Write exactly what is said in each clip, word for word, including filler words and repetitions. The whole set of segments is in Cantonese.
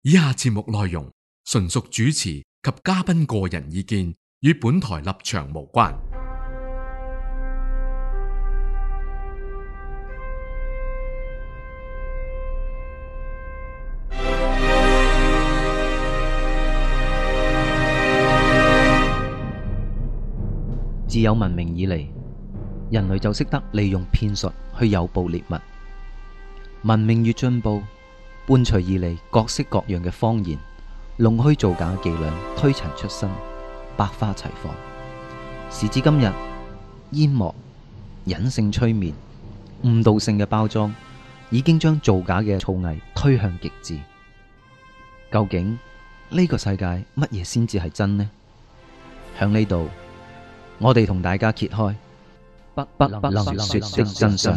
以下節目內容純屬主持及嘉賓個人意見，與本台立場無關。 自有文明以嚟，人類就識得利用騙術去誘捕獵物。文明越進步，伴隨而嚟各式各樣嘅謊言、弄虛造假嘅伎倆推陳出新，百花齊放。時至今日，煙幕、隱性催眠、誤導性嘅包裝，已經將造假嘅造詣推向極致。究竟呢個世界乜嘢先至係真呢？響呢度，我哋同大家揭開不不能說的真相。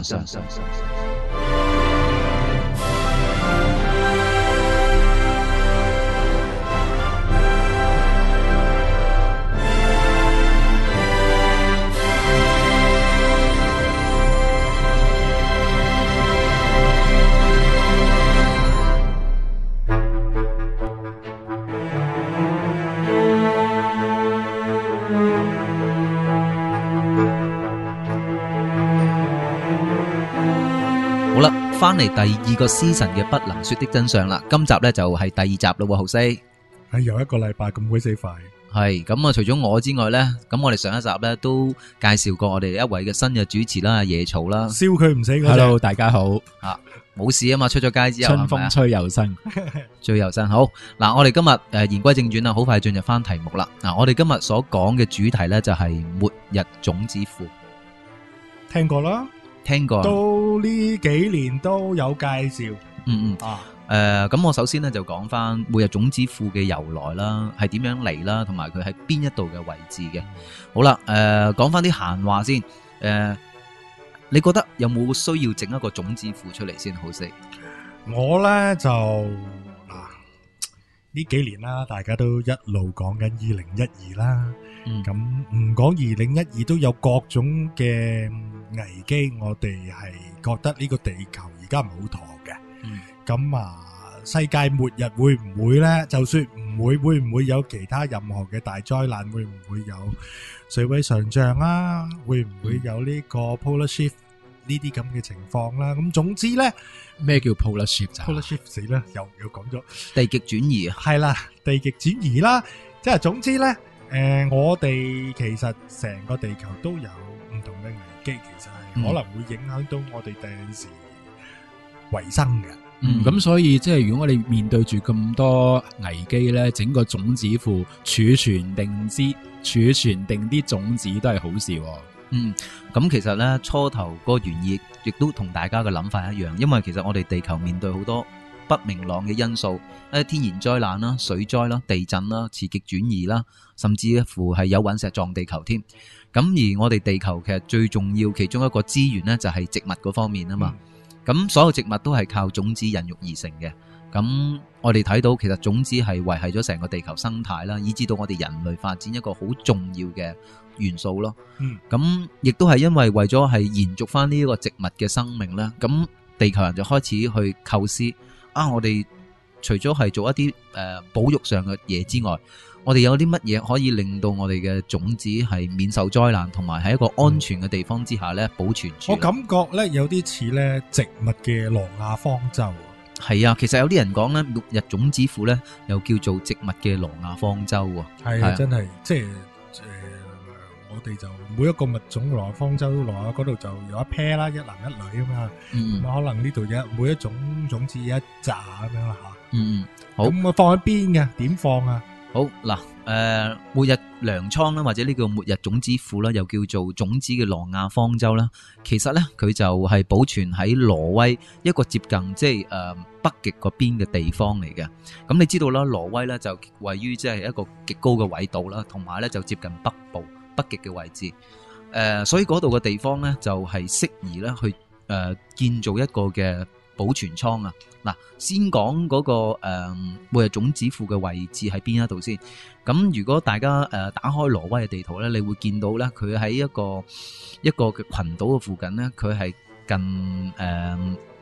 翻嚟第二個 season 嘅不能說的真相啦，今集咧就係第二集咯喎，豪西。 係又一個禮拜咁鬼死快。 係咁啊！除咗我之外咧，咁我哋上一集咧都介紹過我哋一位嘅新嘅主持啦，椰草啦， 燒佢唔死嗰隻。 Hello，大家好。 啊，冇事啊嘛，出咗街之後， 春風吹又生， 最又生。好嗱，我哋今日誒言歸正傳啦，好快進入翻題目啦。嗱，我哋今日所講嘅主題咧就係末日種子庫。 聽過啦。 聽過， 到呢幾年都有介紹。 嗯嗯啊，誒、呃，咁我首先咧就講翻末日種子庫嘅由來啦，係點樣嚟啦，同埋佢喺邊一度嘅位置嘅。好啦，誒、呃，講翻啲閒話先。誒、呃，你覺得有冇需要整一個種子庫出嚟先好食？ 我咧就嗱呢幾年啦，大家都一路講緊二零一二啦。咁唔講二零一二都有各種嘅危機，我哋係覺得呢個地球而家唔好妥嘅。咁、嗯、啊，世界末日會唔會呢？就算唔會，會唔會有其他任何嘅大災難？會唔會有水位上漲啊？會唔會有呢個 polar shift 呢啲咁嘅情況啦？咁總之呢， 咩叫 polar shift？polar shift 死啦，又又講咗地極轉移啊， 係啦，地極轉移啦，即係總之呢。誒、呃，我哋其實成個地球都有唔同嘅危機，其實係可能會影響到我哋第陣時維生嘅。 嗯，咁、嗯、所以即係如果我哋面對住咁多危機咧，整個種子庫儲存定之儲存定啲種子都係好事。 嗯，咁其實咧初頭個原意亦都同大家嘅諗法一樣，因為其實我哋地球面對好多不明朗嘅因素，誒，天然災難啦、水災啦、地震啦、磁極轉移啦，甚至乎係有隕石撞地球添。咁而我哋地球其實最重要其中一個資源呢，就係植物嗰方面啊嘛。咁、嗯、所有植物都係靠種子孕育而成嘅。咁我哋睇到其實種子係維繫咗成個地球生態啦，以至到我哋人類發展一個好重要嘅元素咯。咁亦都係因為為咗係延續翻呢一個植物嘅生命咧，咁地球人就開始去構思。啊！我哋除咗係做一啲誒、呃、保育上嘅嘢之外，我哋有啲乜嘢可以令到我哋嘅種子係免受災難，同埋喺一個安全嘅地方之下咧保存住。 我感覺咧有啲似咧植物嘅挪亞方舟。 係啊，其實有啲人講咧末日種子庫咧又叫做植物嘅挪亞方舟喎。 係啊，真係即係誒、呃，我哋就每一個物種挪亞方舟，挪亞嗰度就有一 pair 啦，一男一女啊嘛。嗯，咁可能呢度有每一種種子一紮咁樣啦吓。嗯，好。咁我放喺邊嘅？點放啊？ 好嗱，誒、呃，末日糧倉啦，或者呢個末日種子庫啦，又叫做種子嘅挪亞方舟啦。其實咧，佢就係保存喺挪威一個接近即係誒北極嗰邊嘅地方嚟嘅。咁你知道啦，挪威咧就位於即係一個極高嘅緯度啦，同埋咧就接近北部北極嘅位置。誒、呃，所以嗰度嘅地方咧就係適宜咧去誒、呃、建造一個嘅保存倉啊。嗱，先講嗰、那個誒末日種子庫嘅位置喺邊一度先。咁如果大家誒、呃、打開挪威嘅地圖咧，你會見到咧，佢喺一個一個嘅群島嘅附近咧，佢係近誒、呃、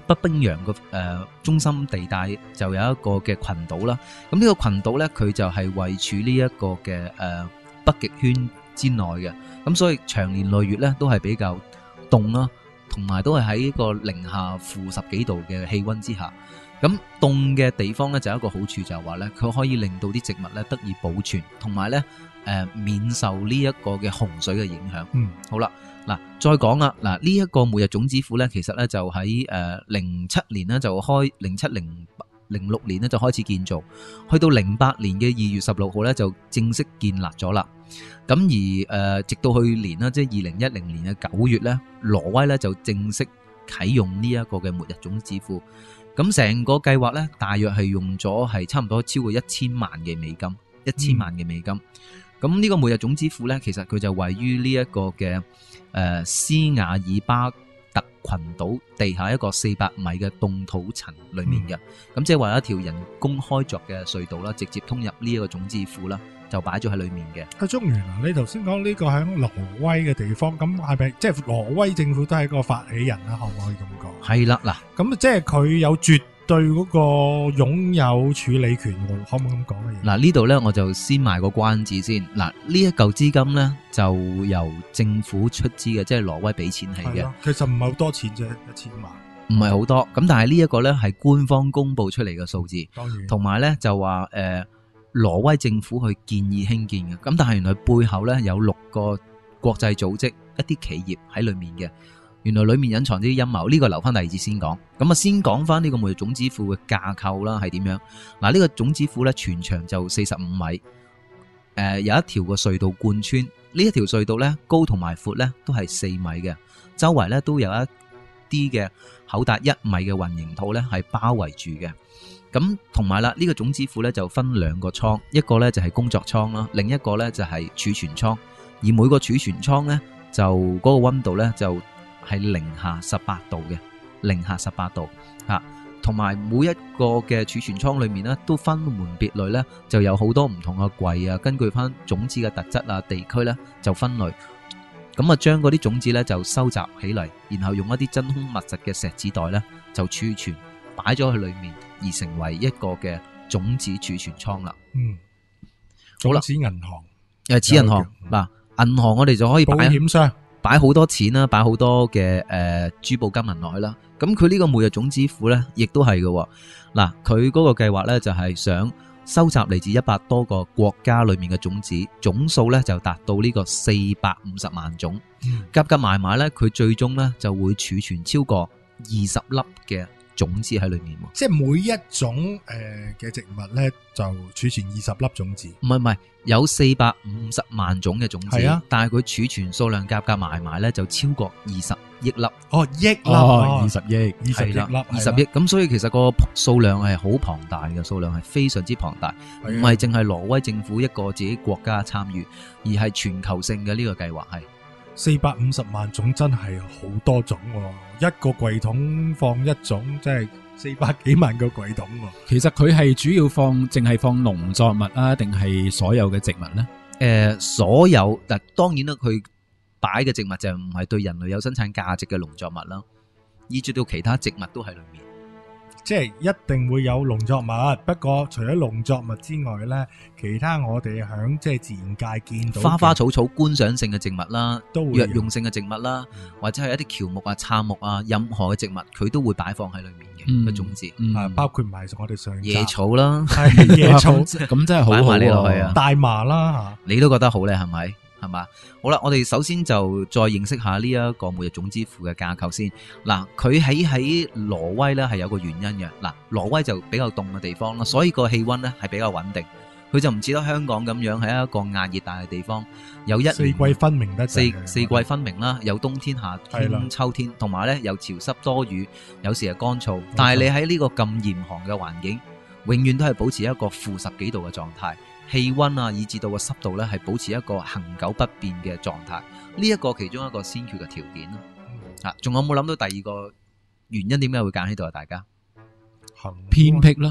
北冰洋嘅誒中心地帶就有一個嘅群島啦。咁呢個群島咧，佢就係位處呢一個嘅誒、呃、北極圈之內嘅，咁所以長年累月咧都係比較凍啦，同埋都係喺一個零下負十幾度嘅氣溫之下。咁凍嘅地方咧就有一個好處就係話咧，佢可以令到啲植物咧得以保存，同埋咧誒免受呢一個嘅洪水嘅影響。 嗯， 好啦，嗱再講啦，嗱呢一個末日種子庫咧，其實咧就喺誒零七年咧就開零七零零六年咧就開始建造，去到零八年嘅二月十六號咧就正式建立咗啦。咁而誒、呃、直到去年啦，即係二零一零年嘅九月咧，挪威咧就正式啟用呢一個嘅末日種子庫。咁成個計劃咧，大約係用咗係差唔多超過一千萬嘅美金，一千萬嘅美金。咁呢、嗯、個末日種子庫咧，其實佢就位於呢一個嘅誒、呃、斯瓦爾巴特群島地下一個四百米嘅凍土層裏面嘅。咁、嗯、即係話有一條人工開鑿嘅隧道啦，直接通入呢一個種子庫啦，就擺咗喺裏面嘅。 阿中原啊，你頭先講呢個喺挪威嘅地方，咁係咪即係挪威政府都係一個發起人啦？可唔可以咁講？ 係啦，嗱， 咁即係佢有絕對嗰個擁有處理權喎，可唔可以咁講嘅嘢？ 嗱呢度咧，我就先賣個關子先。嗱呢一嚿資金咧，就由政府出資嘅，即係挪威俾錢起嘅。 其實唔係好多錢啫，一千萬。 唔係好多，咁但係呢一個咧係官方公布出嚟嘅數字， 當然， 同埋咧就話誒。呃挪威政府去建議興建嘅，咁但係原來背後咧有六個國際組織、一啲企業喺裏面嘅，原來裏面隱藏啲陰謀，呢、這個留翻第二節先講。咁啊，先講翻呢個末日種子庫嘅架構啦，係點樣？嗱，呢個種子庫咧全長就四十五米，誒、呃、有一條個隧道貫穿，呢一條隧道咧高同埋闊咧都係四米嘅，周圍咧都有一啲嘅厚達一米嘅混凝土咧係包圍住嘅。咁同埋啦，呢個種子庫咧就分兩個倉，一個咧就係工作倉啦，另一個咧就係儲存倉。而每個儲存倉咧就嗰個溫度咧就係零下十八度嘅，零下十八度嚇。同埋每一個嘅儲存倉裏面咧都分門別類咧，就有好多唔同嘅櫃啊，根據翻種子嘅特質啊、地區咧就分類。咁啊，將嗰啲種子咧就收集起嚟，然後用一啲真空密實嘅錫紙袋咧就儲存擺咗去裏面。而成為一個嘅種子儲存倉啦。 嗯， 好啦， 種子銀行誒，此銀行嗱，銀行我哋就可以擺保險箱， 擺好多錢啦，擺好多嘅誒珠寶金銀落去啦。咁佢呢個末日種子庫咧，亦都係嘅。嗱，佢嗰個計劃咧就係想收集嚟自一百多個國家裏面嘅種子，總數咧就達到呢個四百五十萬種。 嗯， 夾夾埋埋咧，佢最終咧就會儲存超過二十粒嘅種子喺裏面。 即係每一種誒嘅植物咧，就儲存二十粒種子。 唔係唔係，有四百五十萬種嘅種子， 係啊， 但係佢儲存數量夾夾埋埋咧，就超過二十億粒。 哦，億粒， 哦，二十億， 二十億粒， 二十億。咁所以其實個數量係好龐大嘅，數量係非常之龐大，唔係淨係挪威政府一個自己國家參與，而係全球性嘅呢個計劃係。 四百五十萬種真係好多種喎，一個櫃桶放一種，即係四百幾萬個櫃桶喎。 其實佢係主要放淨係放農作物啊，定係所有嘅植物呢？ 誒、呃，所有，但當然啦，佢擺嘅植物就唔係對人類有生產價值嘅農作物啦，以至到其他植物都喺裏面。 即係一定會有農作物，不過除咗農作物之外咧，其他我哋響即係自然界見到花花草草觀賞性嘅植物啦， 都會藥用性嘅植物啦，嗯、或者係一啲喬木啊、杉木啊，任何嘅植物佢都會擺放喺裏面嘅個、嗯、種子， 嗯、啊，包括埋我哋上野草啦， 係野草， 咁真係好好擺埋你落去啊， 大麻啦吓， 你都覺得好咧，係咪？係嘛？好啦，我哋首先就再認識下呢一個末日種子庫嘅架構先。嗱，佢喺喺挪威咧係有個原因嘅。嗱，挪威就比較凍嘅地方啦，所以個氣溫咧係比較穩定。佢就唔似得香港咁樣喺一個亞熱帶嘅地方，有一四季分明得四四季分明啦，有冬天、夏天、秋天，同埋咧有潮濕多雨，有時係乾燥。但係你喺呢個咁嚴寒嘅環境，永遠都係保持一個負十幾度嘅狀態。氣溫啊，以至到個濕度咧，係保持一個恒久不變嘅狀態。呢一個其中一個先決嘅條件啦。啊，仲有冇諗到第二個原因？點解會揀喺度啊？大家偏僻啦，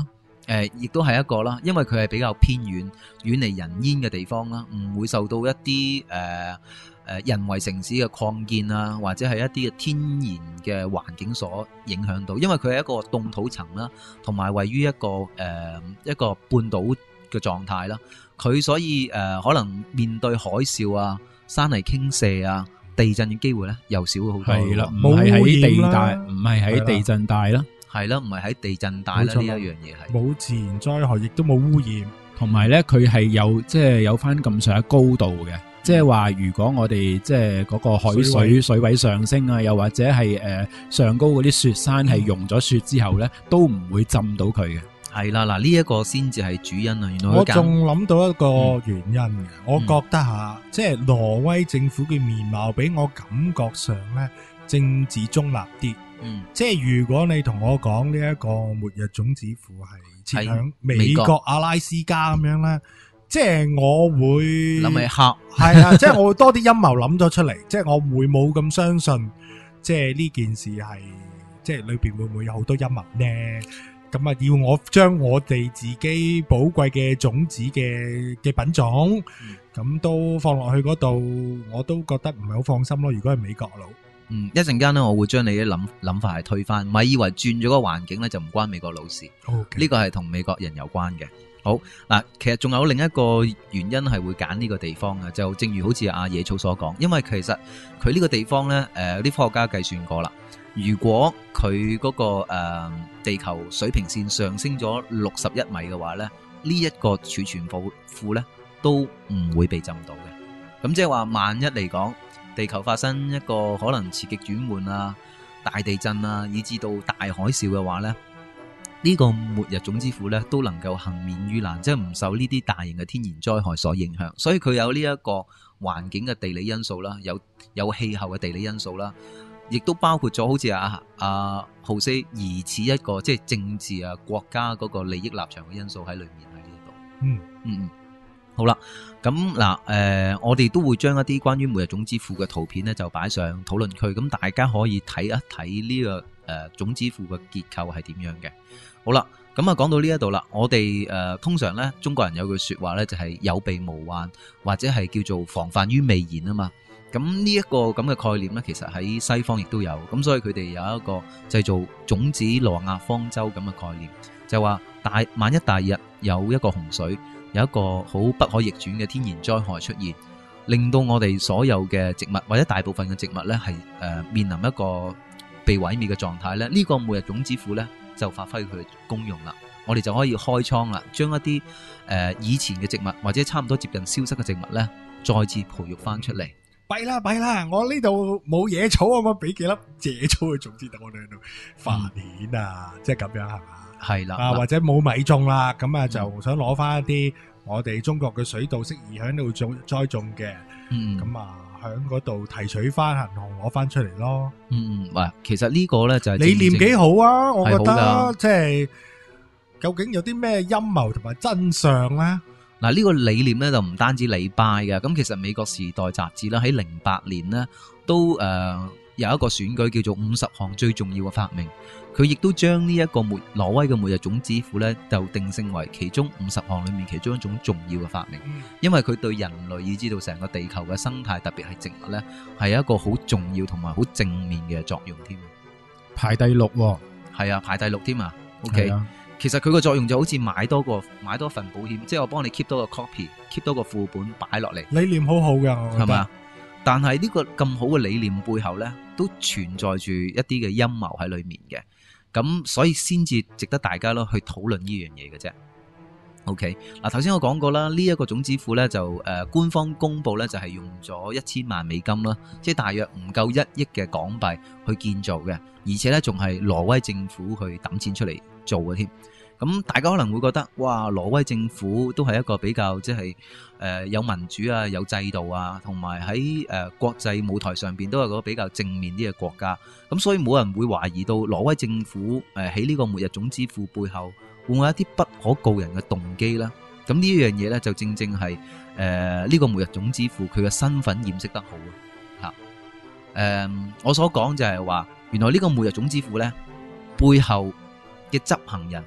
誒，亦都係一個啦，因為佢係比較偏遠、遠離人煙嘅地方啦，唔會受到一啲誒誒人為城市嘅擴建啊，或者係一啲嘅天然嘅環境所影響到。因為佢係一個凍土層啦，同埋位於一個誒、呃、一個半島嘅狀態啦，佢所以誒、呃、可能面對海嘯啊、山泥傾瀉啊、地震嘅機會咧又少好多。 係啦，唔係喺地帶，唔係喺地震帶啦。 係啦，唔係喺地震帶啦，呢一樣嘢係冇自然災害，亦都冇污染， 同埋咧佢係有即係有翻咁上下高度嘅，即係話如果我哋即係嗰個海水水位上升啊，又或者係誒、呃、上高嗰啲雪山係融咗雪之後咧，都唔會浸到佢嘅。 係啦，嗱呢一個先至係主因啊。原來我仲諗到一個原因嘅、嗯，我覺得吓，即係挪威政府嘅面貌俾我感覺上咧政治中立啲。嗯，即係如果你同我講呢一個末日種子庫係設響美國阿拉斯加咁樣咧，即係我會諗起黑係啊，即係我會多啲陰謀諗咗出嚟，即係我會冇咁相信，即係呢件事係即係裏邊會唔會有好多陰謀咧？咁啊，要我將我哋自己寶貴嘅種子嘅嘅品種，咁、嗯、都放落去嗰度，我都覺得唔係好放心咯。如果係美國佬。 嗯，一陣間咧，我會將你啲諗諗法係推翻，唔係以為轉咗個環境咧就唔關美國佬事，呢、okay. 個係同美國人有關嘅。好嗱，其實仲有另一個原因係會揀呢個地方嘅，就正如好似阿野草所講，因為其實佢呢個地方咧，誒、呃，啲科學家計算過啦，如果佢嗰、那個誒、呃、地球水平線上升咗六十一米嘅話咧，呢、這、一個儲存庫庫咧都唔會被浸到嘅。咁即係話，萬一嚟講，地球發生一個可能磁極轉換啊、大地震啊，以至到大海嘯嘅話咧，呢、呢個末日種子庫咧都能夠幸免於難，即係唔受呢啲大型嘅天然災害所影響。所以佢有呢一個環境嘅地理因素啦，有有氣候嘅地理因素啦，亦都包括咗好似阿阿浩斯疑似一個即係政治啊國家嗰個利益立場嘅因素喺裏面喺呢度。嗯嗯嗯。好啦，咁嗱，誒、呃，我哋都會將一啲關於末日種子庫嘅圖片咧，就擺上討論區，咁大家可以睇一睇呢、這個誒、呃、種子庫嘅結構係點樣嘅。好啦，咁啊講到呢一度啦，我哋誒、呃、通常咧中國人有句說話咧，就係、是、有備無患，或者係叫做防範於未然啊嘛。咁呢一個咁嘅概念咧，其實喺西方亦都有，咁所以佢哋有一個製造種子諾亞方舟咁嘅概念，就話大萬一大日有一個洪水。有一個好不可逆轉嘅天然災害出現，令到我哋所有嘅植物或者大部分嘅植物咧係誒面臨一個被毀滅嘅狀態咧。呢、這個末日種子庫咧就發揮佢嘅功用啦。我哋就可以開倉啦，將一啲誒、呃、以前嘅植物或者差唔多接近消失嘅植物咧，再次培育翻出嚟。 弊啦弊啦，我呢度冇野草啊，我俾幾粒野草去種子等我哋喺度繁衍啊，即係咁樣係嘛？ 係啦， 啊或者冇米種啦，咁啊就想攞翻一啲我哋中國嘅水稻適宜喺度種栽種嘅，咁啊喺嗰度提取翻行行攞翻出嚟咯。嗯，喂， 其實呢個咧就係理念幾好啊，我覺得即係究竟有啲咩陰謀同埋真相咧？ 嗱，呢個理念咧就唔單止你拜嘅，咁其實美國時代雜誌啦喺零八年咧都誒、呃、有一個選舉叫做五十項最重要嘅發明。佢亦都將呢一個末挪威嘅末日種子庫咧，就定性為其中五十項裏面其中一種重要嘅發明，嗯、因為佢對人類以至到成個地球嘅生態，特別係植物咧，係一個好重要同埋好正面嘅作用添。 排第六、哦， 係啊，排第六添啊。OK，啊其實佢個作用就好似買多個買多份保險，即係我幫你 keep 多個 copy，keep 多個副本擺落嚟。 理念好好噶，係嘛？ 但係呢個咁好嘅理念背後咧，都存在住一啲嘅陰謀喺裏面嘅。咁所以先至值得大家咯去討論呢樣嘢嘅啫。OK， 嗱頭先我講過啦，呢、這、一個種子庫咧就誒、呃、官方公布咧就係用咗一千萬美金啦，即係大約唔夠一億嘅港幣去建造嘅，而且咧仲係挪威政府去抌錢出嚟做嘅添。咁大家可能會覺得，哇！挪威政府都係一個比較即係誒有民主啊、有制度啊，同埋喺誒國際舞台上邊都係個比較正面啲嘅國家。咁所以冇人會懷疑到挪威政府誒喺呢個末日種子庫背後會唔會有一啲不可告人嘅動機啦？咁呢樣嘢咧就正正係誒呢個末日種子庫佢嘅身份掩飾得好啊！嚇、呃、誒，我所講就係話，原來呢個末日種子庫咧背後嘅執行人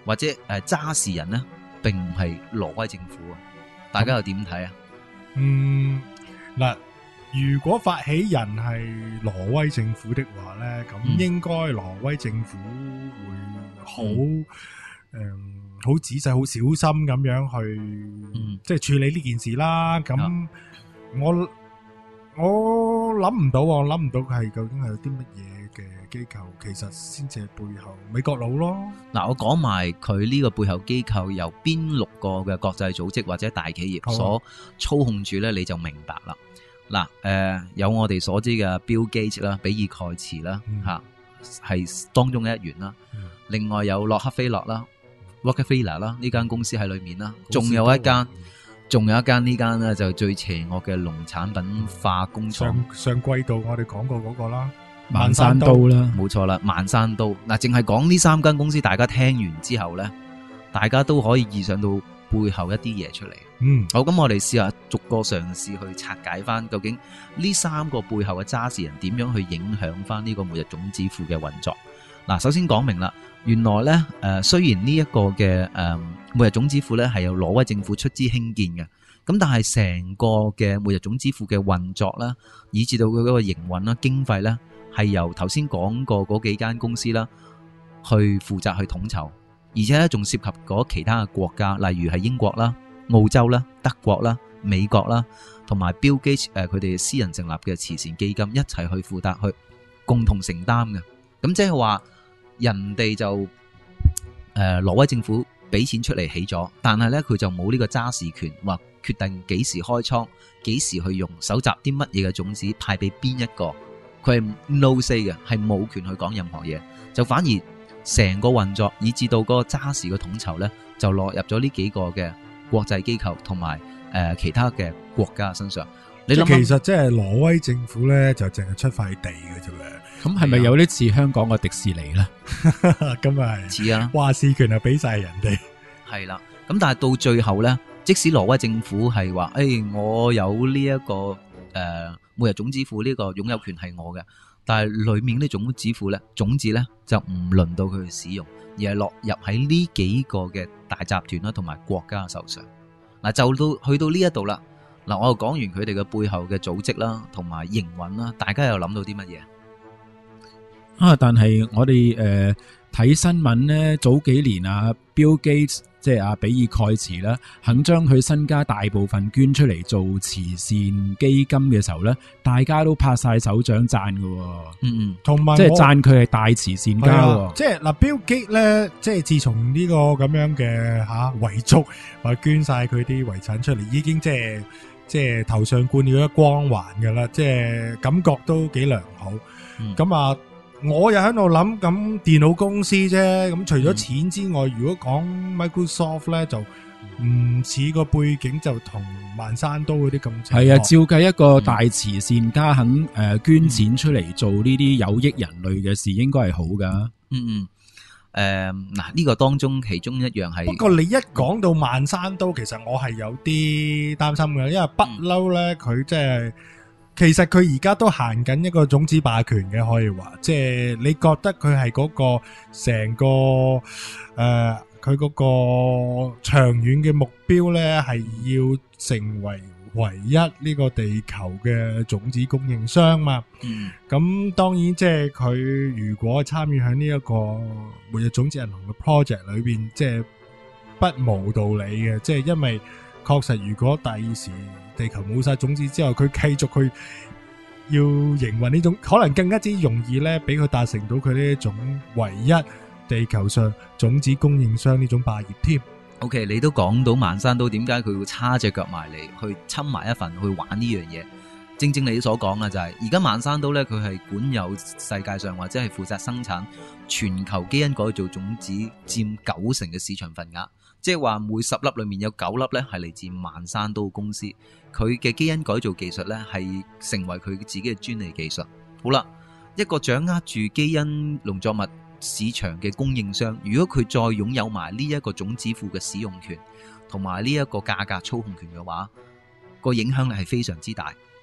或者誒揸事人呢，並唔係挪威政府啊，大家又點睇啊？ 嗯，嗱，如果發起人係挪威政府的話咧，咁嗯應該挪威政府會好誒好仔細、好小心咁樣去， 嗯即係處理呢件事啦。咁啊我我諗唔到，我諗唔到係究竟係有啲乜嘢嘅機構，其實先至係背後美國佬咯。 嗱，我講埋佢呢個背後機構由邊六個嘅國際組織或者大企業所操控住呢，你就明白啦。嗱，誒有我哋所知嘅 Bill Gates 啦、比爾蓋茨啦，嚇係當中嘅一員啦。 嗯另外有洛克菲勒啦、Rockefeller 啦，呢間公司喺裏面啦，仲有一間。仲有一間呢間呢，就最邪惡嘅農產品化工廠， 上上季度我哋講過嗰個啦， 萬山刀啦， 冇錯啦，萬山刀。嗱，淨係講呢三間公司，大家聽完之後呢，大家都可以意想到背後一啲嘢出嚟。 嗯， 好，咁我哋試下逐個嘗試去拆解翻，究竟呢三個背後嘅揸事人點樣去影響翻呢個末日種子庫嘅運作。嗱，首先講明啦，原來咧，誒、呃、雖然呢一個嘅誒末日種子庫咧係由挪威政府出資興建嘅，咁但係成個嘅末日種子庫嘅運作啦，以至到佢嗰個營運啦、經費咧，係由頭先講過嗰幾間公司啦，去負責去統籌，而且咧仲涉及嗰其他嘅國家，例如係英國啦、澳洲啦、德國啦、美國啦，同埋 Bill Gates 誒佢哋私人成立嘅慈善基金一齊去負責去共同承擔嘅，咁即係話。人哋就誒、呃、挪威政府俾錢出嚟起咗，但係咧佢就冇呢個揸事權，話決定幾時開倉、幾時去用、搜集啲乜嘢嘅種子派俾邊一個，佢係 no say 嘅，係冇權去講任何嘢，就反而成個運作以至到嗰個揸事嘅統籌咧，就落入咗呢幾個嘅國際機構同埋誒其他嘅國家身上。你諗其實即係挪威政府咧，就淨係出塊地嘅啫喎。 咁係咪有啲似香港個迪士尼咧？ 咁啊係， 似啊， 話事權係俾晒人哋。 係啦，咁但係到最後咧，即使挪威政府係話，誒、哎，我有呢、這、一個誒末日種子庫呢個擁有權係我嘅，但係裏面呢種種子庫咧，種子咧就唔輪到佢去使用，而係落入喺呢幾個嘅大集團啦，同埋國家手上。嗱，就到去到呢一度啦。嗱，我又講完佢哋嘅背後嘅組織啦，同埋營運啦，大家又諗到啲乜嘢？ 啊！但係我哋誒睇新聞咧，早幾年啊 Bill Gates 即係阿比爾蓋茨啦，肯將佢身家大部分捐出嚟做慈善基金嘅時候咧，大家都拍晒手掌讚㗎。 嗯嗯， 同埋即係讚佢係大慈善家喎。 即係嗱，Bill Gates 咧，即係自從呢個咁樣嘅吓遺囑或捐晒佢啲遺產出嚟，已經即係即係頭上冠了一光環噶啦，即係感覺都幾良好。咁、嗯、啊，我又喺度諗，咁電腦公司啫，咁除咗錢之外，嗯、如果講 Microsoft 咧，就唔似個背景就同萬山刀嗰啲咁。 係啊，照計一個大慈善家肯誒捐錢出嚟做呢啲有益人類嘅事，應該係好噶。 嗯嗯。誒，嗱呢個當中其中一樣係， 不過你一講到萬山刀，其實我係有啲擔心嘅，因為不嬲咧，佢即係其實佢而家都行緊一個種子霸權嘅，可以話，即係你覺得佢係嗰個成個誒，佢嗰個長遠嘅目標咧，係要成為唯一呢個地球嘅種子供應商嘛。 嗯， 咁當然即係佢如果參與喺呢一個末日種子銀行嘅 project 裏邊，即係不無道理嘅。即係因為確實如果第二時地球冇晒種子之後，佢繼續去要營運呢種，可能更加之容易咧，俾佢達成到佢呢一種唯一地球上種子供應商呢種霸業添。 O.K. 你都講到萬山刀點解佢會叉隻腳埋嚟去侵埋一份去玩呢樣嘢？正正你所講嘅就係而家萬山刀咧，佢係管有世界上或者係負責生產全球基因改造種子佔九成嘅市場份額，即係話每十粒裏面有九粒咧係嚟自萬山刀公司，佢嘅基因改造技術咧係成為佢自己嘅專利技術。好啦，一個掌握住基因農作物市場嘅供應商，如果佢再擁有埋呢一個種子庫嘅使用權同埋呢一個價格操控權嘅話，個影響力係非常之大。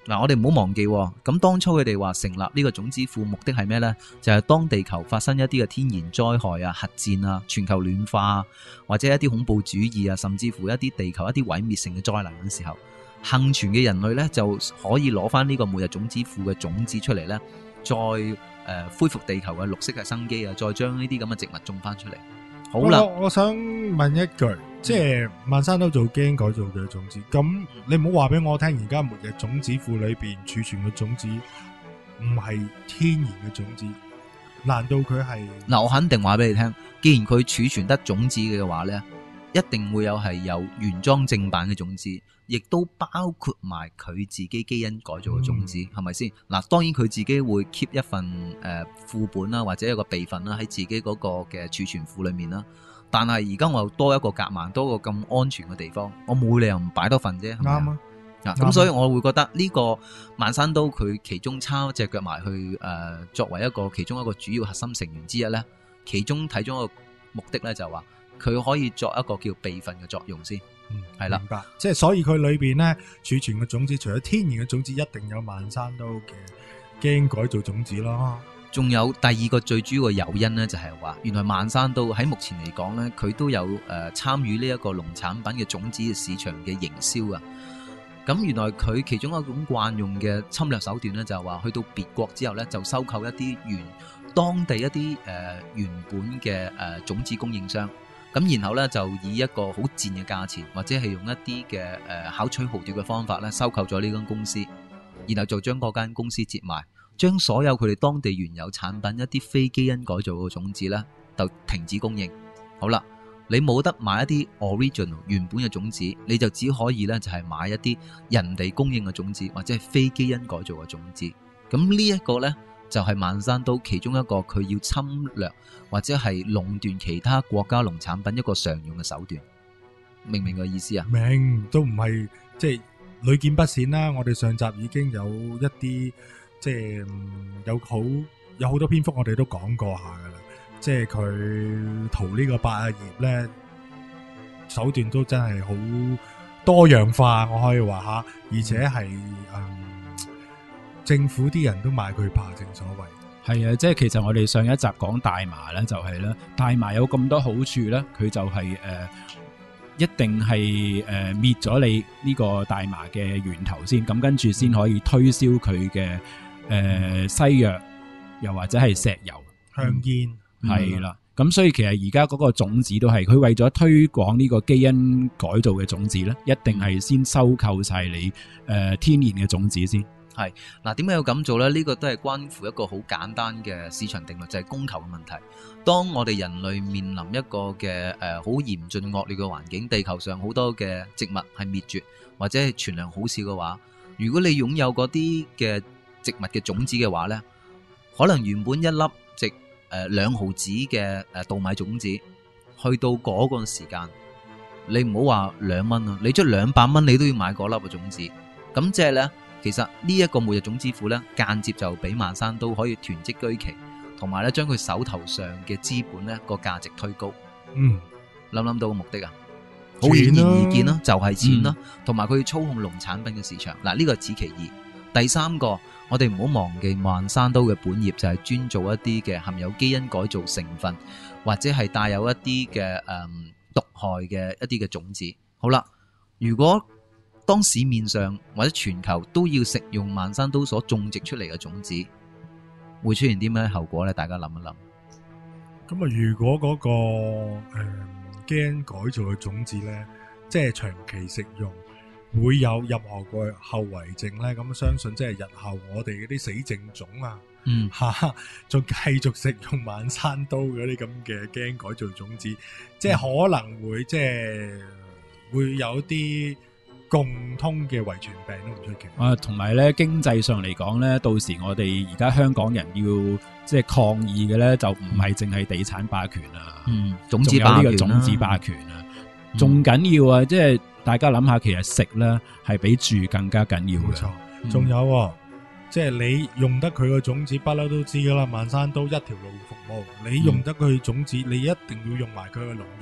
嗱，我哋唔好忘記，咁當初佢哋話成立呢個種子庫目的係咩呢？就係、是、當地球發生一啲嘅天然災害啊、核戰啊、全球暖化啊，或者一啲恐怖主義啊，甚至乎一啲地球一啲毀滅性嘅災難嘅時候，幸存嘅人類呢，就可以攞翻呢個末日種子庫嘅種子出嚟呢，再誒、呃、恢復地球嘅綠色嘅生機啊，再將呢啲咁嘅植物種翻出嚟。好啦， 我我想問一句，即係萬山都做基因改造嘅種子，咁你唔好話俾我聽，而家末日種子庫裏邊儲存嘅種子唔係天然嘅種子，難道佢係？ 嗱，我肯定話俾你聽，既然佢儲存得種子嘅話呢，一定會有係有原裝正版嘅種子，亦都包括埋佢自己基因改造嘅種子，係咪先？嗱，當然佢自己會 keep 一份誒副本啦，或者一個備份啦，喺自己嗰個嘅儲存庫裏面啦。但係而家我又多一個夾萬，多個咁安全嘅地方，我冇理由唔擺多份啫。啱啊！啊，咁所以我會覺得呢個萬山都佢其中抄隻腳埋去誒、呃，作為一個其中一個主要核心成員之一咧，其中睇中一個目的咧就話佢可以作一個叫備份嘅作用先。嗯，係啦，明白。 即係所以佢裏邊咧儲存嘅種子，除咗天然嘅種子，一定有萬山都嘅基因改造種子咯。 仲有第二個最主要嘅誘因咧，就係話原來萬山都喺目前嚟講咧，佢都有誒參與呢一個農產品嘅種子嘅市場嘅營銷啊。咁原來佢其中一種慣用嘅侵略手段咧，就係話去到別國之後咧，就收購一啲原當地一啲誒、呃、原本嘅誒、呃、種子供應商。咁然後咧就以一個好賤嘅價錢，或者係用一啲嘅誒巧取豪奪嘅方法咧，收購咗呢間公司，然後就將嗰間公司接埋，將所有佢哋當地原有產品一啲非基因改造嘅種子咧，就停止供應。好啦，你冇得買一啲 original 原本嘅種子，你就只可以咧就係買一啲人哋供應嘅種子，或者係非基因改造嘅種子。咁呢一個咧，就係萬山都其中一個佢要侵略或者係壟斷其他國家農產品一個常用嘅手段，明唔明個意思啊？ 明，都唔係即係屢見不鮮啦。我哋上集已經有一啲即係有好有好多篇幅，我哋都講過下噶啦。即係佢塗呢個百葉咧，手段都真係好多樣化，我可以話下，而且係嗯。政府啲人都買佢怕，正所謂係啊，即係其實我哋上一集講大麻咧，就係咧，大麻有咁多好處咧，佢就係、是、誒、呃、一定係誒滅咗你呢個大麻嘅源頭先，咁跟住先可以推銷佢嘅誒西藥，又或者係石油、 香煙， 係啦。咁所以其實而家嗰個種子都係佢為咗推廣呢個基因改造嘅種子咧，一定係先收購晒你誒、呃、天然嘅種子先。 係嗱，點解要咁做呢？呢、呢個都係關乎一個好簡單嘅市場定律，就係、是、供求嘅問題。當我哋人類面臨一個嘅誒好嚴峻惡劣嘅環境，地球上好多嘅植物係滅絕或者係存量好少嘅話，如果你擁有嗰啲嘅植物嘅種子嘅話呢，可能原本一粒值誒兩毫子嘅誒稻米種子，去到嗰個時間，你唔好話兩蚊啊，你出兩百蚊你都要買嗰粒嘅種子。咁即係呢。其實呢一個末日種子庫咧，間接就俾萬山都可以囤積居奇，同埋咧將佢手頭上嘅資本咧個價值推高。嗯，諗諗到個目的啊，好顯而易見啦，就係錢啦，同埋佢要操控農產品嘅市場。嗱，呢個此其二。第三個，我哋唔好忘記萬山都嘅本業就係專做一啲嘅含有基因改造成分，或者係帶有一啲嘅誒毒害嘅一啲嘅種子。好啦，如果當市面上或者全球都要食用萬山都所種植出嚟嘅種子，會出現啲咩後果咧？大家諗一諗。 咁啊，如果嗰、嗰個誒、呃、基因改造嘅種子咧，即係長期食用，會有任何個後遺症咧？咁相信即係日後我哋嗰啲死症種啊，嗯吓，仲繼續食用萬山都嗰啲咁嘅基因改造種子，即係可能會即係會有啲共通嘅遺傳病都唔出奇啊，同埋咧經濟上嚟講咧，到時我哋而家香港人要即係抗議嘅咧，就唔係淨係地產霸權啊，嗯，種子霸權啦，仲有呢個種子霸權啊，仲緊要啊！即係大家諗下，其實食咧係比住更加緊要嘅。冇錯，仲有即係你用得佢個種子，不嬲都知噶啦。萬山都一條龍服務，你用得佢種子，你一定要用埋佢嘅農藥。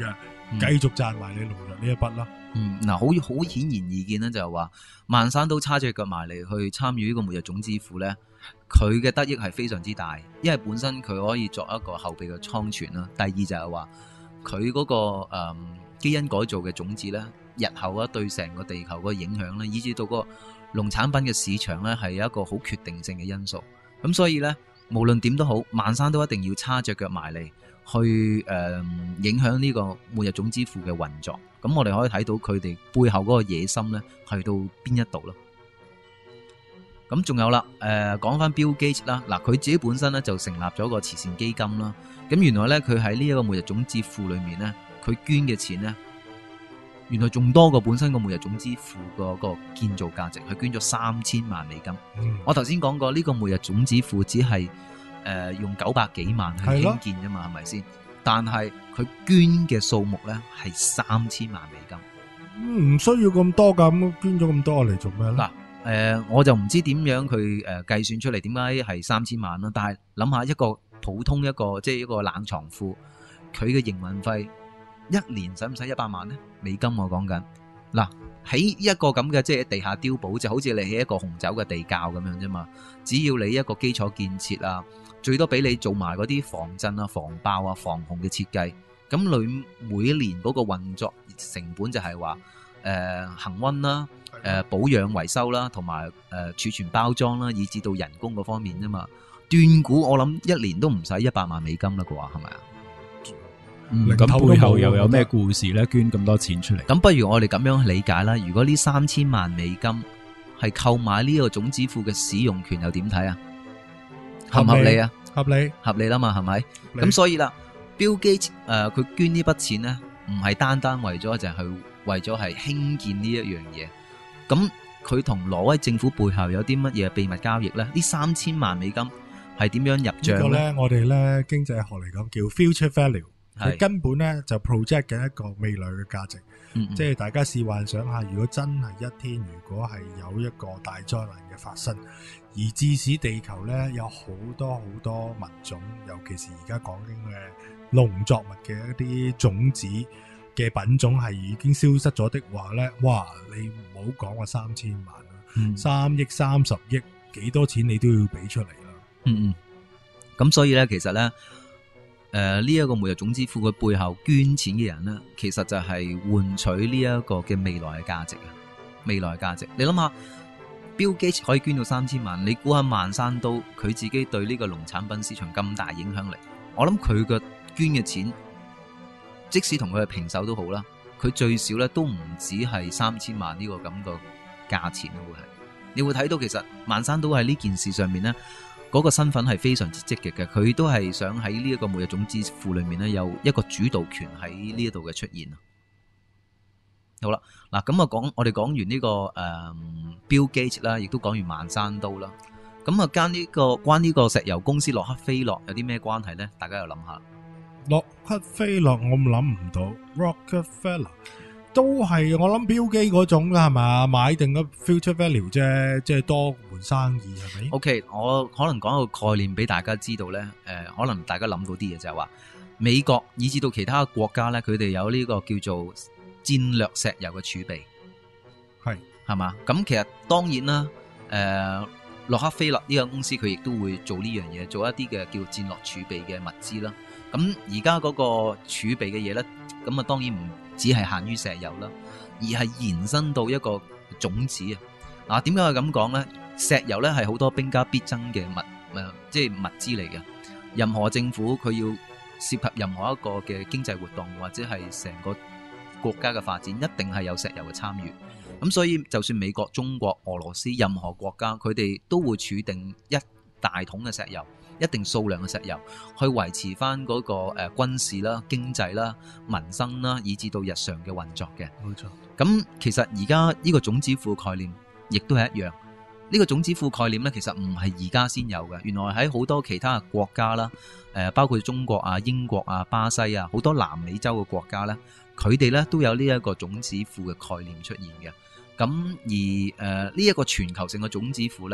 繼續賺埋你農藥呢一筆啦。 嗯，嗱，好好顯然易見咧，就係話萬山都叉隻腳埋嚟去參與呢個末日種子庫咧，佢嘅得益係非常之大，因為本身佢可以作一個後備嘅倉存啦。第二就係話佢嗰個誒、嗯、基因改造嘅種子咧，日後啊對成個地球個影響咧，以至到個農產品嘅市場咧係有一個好決定性嘅因素。咁所以咧，無論點都好，萬山都一定要叉隻腳埋嚟去誒、嗯、影響呢個末日種子庫嘅運作。咁我哋可以睇到佢哋背後嗰個野心咧，去到邊一度咯。咁仲有啦，誒講翻 Bill Gates 啦，嗱佢自己本身咧就成立咗個慈善基金啦。咁原來咧佢喺呢一個末日種子庫裏面咧，佢捐嘅錢咧，原來仲多過本身個末日種子庫嗰個建造價值，佢捐咗三千萬美金。 嗯、 我頭先講過呢、這個末日種子庫只係誒、呃、用九百幾萬去興建啫嘛，係咪先？但係佢捐嘅數目咧係三千萬美金， 唔、嗯、需要咁多噶，咁捐咗咁多嚟做咩咧？嗱， 誒、呃，我就唔知點樣佢誒計算出嚟，點解係三千萬啦？但係諗下一個普通一個即係一個冷藏庫，佢嘅營運費一年使唔使一百萬咧？美金我講緊，嗱喺一個咁嘅即係地下碉堡，就好似你起一個紅酒嘅地窖咁樣啫嘛。只要你一個基礎建設啊，最多俾你做埋嗰啲防震啊、防爆啊、防洪嘅設計，咁你每一年嗰個運作成本就係話誒恆溫啦、誒、呃、保養維修啦，同埋誒儲存包裝啦，以至到人工嗰方面啫嘛。斷估我諗一年都唔使一百萬美金啦啩，係咪啊？ 咁、嗯、背後又有咩故事咧？捐咁多錢出嚟？ 咁不如我哋咁樣理解啦。如果呢三千萬美金係購買呢個種子庫嘅使用權，又點睇啊？合唔合理啊？ 合理， 合理啦嘛，係咪？咁所以啦 ，Bill Gates 誒、呃，佢捐呢筆錢咧，唔係單單為咗就係、是、為咗係興建呢一樣嘢。咁佢同挪威政府背後有啲乜嘢秘密交易咧？呢三千萬美金係點樣入賬咧？ 呢個咧，我哋咧經濟學嚟講叫 future value。佢根本咧就 project 緊一個未來嘅價值，嗯嗯即係大家試幻想下，如果真係一天，如果係有一個大災難嘅發生，而致使地球咧有好多好多物種，尤其是而家講緊嘅農作物嘅一啲種子嘅品種係已經消失咗的話咧，哇！你唔好講話三千萬啦，嗯、三億、三十億，幾多錢你都要俾出嚟啦。 嗯嗯，咁所以咧，其實咧。誒，呢一個末日種子庫佢背後捐錢嘅人呢，其實就係換取呢一個嘅未來嘅價值啊！未來嘅價值，你諗下，Bill Gates 可以捐到三千萬，你估下萬山都佢自己對呢個農產品市場咁大影響力，我諗佢嘅捐嘅錢，即使同佢係平手都好啦，佢最少咧都唔止係三千萬呢個咁個價錢咯，會係，你會睇到其實萬山都喺呢件事上面呢。嗰個身份係非常之積極嘅，佢都係想喺呢一個末日種子庫裏面咧有一個主導權喺呢一度嘅出現。好啦，嗱咁啊講，我哋講完呢、這個誒、嗯、Bill Gates 啦，亦都講完萬山都啦。咁啊，間呢個關呢個石油公司洛克菲勒有啲咩關係咧？大家又諗下。 洛克菲勒我諗唔到 ，Rockefeller 都係我諗標機嗰種啦，係嘛？買定個 future value 啫，即係多門生意係咪 ？OK，我可能講一個概念俾大家知道咧。誒、呃，可能大家諗到啲嘢就係話，美國以至到其他國家咧，佢哋有呢個叫做戰略石油嘅儲備， 係係嘛？咁其實當然啦，誒、呃，洛克菲勒呢間公司佢亦都會做呢樣嘢，做一啲嘅叫戰略儲備嘅物資啦。咁而家嗰個儲備嘅嘢咧，咁啊當然唔只係限於石油啦，而係延伸到一個種子啊！嗱，點解我咁講咧？石油咧係好多兵家必爭嘅物，誒，即係物資嚟嘅。任何政府佢要涉及任何一個嘅經濟活動或者係成個國家嘅發展，一定係有石油嘅參與。咁所以就算美國、中國、俄羅斯任何國家，佢哋都會儲定一大桶嘅石油。一定數量嘅石油去維持翻嗰個誒軍事啦、經濟啦、民生啦，以至到日常嘅運作嘅。 冇錯。 咁其實而家呢個種子庫概念亦都係一樣。呢、這個種子庫概念咧，其實唔係而家先有嘅。原來喺好多其他嘅國家啦，誒包括中國啊、英國啊、巴西啊，好多南美洲嘅國家咧，佢哋咧都有呢一個種子庫嘅概念出現嘅。咁而誒呢一個全球性嘅種子庫咧，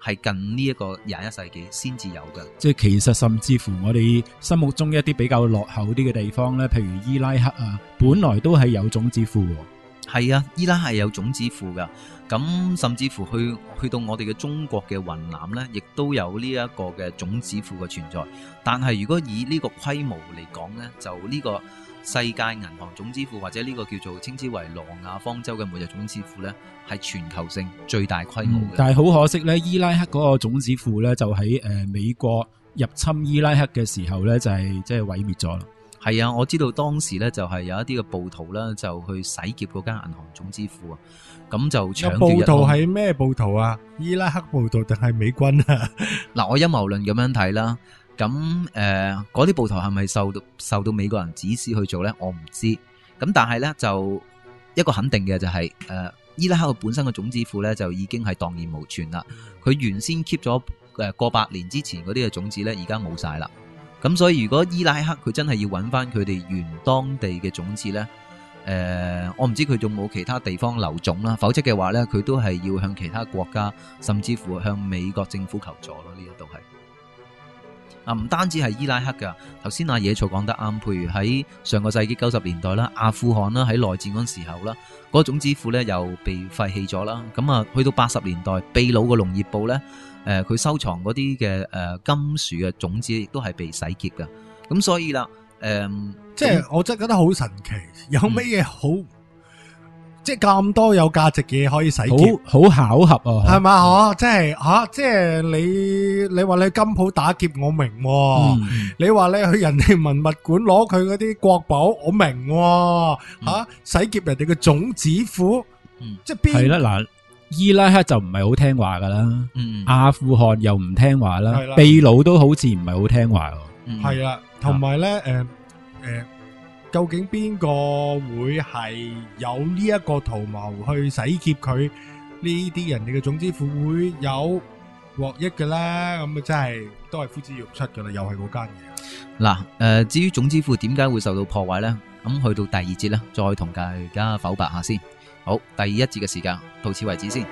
係近呢一個廿一世紀先至有嘅。 即係其實甚至乎我哋心目中一啲比較落後啲嘅地方咧，譬如伊拉克啊，本來都係有種子庫喎。 係啊，伊拉克係有種子庫噶，咁甚至乎去去到我哋嘅中國嘅雲南呢，亦都有呢一個嘅種子庫嘅存在。但係如果以呢個規模嚟講呢，就呢個世界銀行種子庫或者呢個叫做稱之為挪亞方舟嘅末日種子庫呢，係全球性最大規模嘅。 嗯，但係好可惜呢，伊拉克嗰個種子庫呢，就喺誒美國入侵伊拉克嘅時候呢，就係即係毀滅咗啦。 係啊，我知道當時咧就係有一啲嘅暴徒啦，就去洗劫嗰間銀行種子庫啊，咁就搶奪一空。 暴徒係咩暴徒啊？伊拉克暴徒定係美軍啊？ 嗱，我陰謀論咁樣睇啦，咁誒嗰啲暴徒係咪受到受到美國人指使去做咧？我唔知。咁但係咧就一個肯定嘅就係、是、誒、呃、伊拉克本身嘅種子庫咧就已經係蕩然無存啦。佢原先 keep 咗誒過百年之前嗰啲嘅種子咧，而家冇晒啦。咁所以如果伊拉克佢真係要揾翻佢哋原當地嘅種子呢，誒、呃，我唔知佢仲冇其他地方留種啦，否則嘅話呢，佢都係要向其他國家，甚至乎向美國政府求助咯。呢一度係啊，唔單止係伊拉克噶，頭先阿野草講得啱，譬如喺上個世紀九十年代啦，阿富汗啦，喺內戰嗰時候啦，嗰、那個種子庫呢又被廢棄咗啦。咁啊，去到八十年代，秘魯嘅農業部呢。誒、呃，佢收藏嗰啲嘅誒金樹嘅種子，亦都係被洗劫噶。咁所以啦，誒、呃， 即係我真係覺得好神奇，有咩嘢好？嗯、即係咁多有價值嘅嘢可以洗劫， 好好巧合啊， 係嘛？嗬，即係吓，即係你你話你去金鋪打劫，我明、啊；嗯、你話你去人哋文物館攞佢嗰啲國寶，我明、啊。吓、嗯啊，洗劫人哋嘅種子庫，嗯、即係邊係啦嗱。伊拉克就唔係好聽話噶啦，嗯、阿富汗又唔聽話啦，秘魯都好似唔係好聽話。 係啦，同埋咧，誒、呃、誒、呃，究竟邊個會係有呢一個圖謀去洗劫佢呢啲人哋嘅種子庫會有獲益嘅咧？咁啊，真係都係呼之欲出噶啦，又係嗰間嘢。 嗱，誒、呃，至於種子庫點解會受到破壞咧？咁去到第二節咧，再同大家剖白下先。好，第一節嘅時間到此為止先。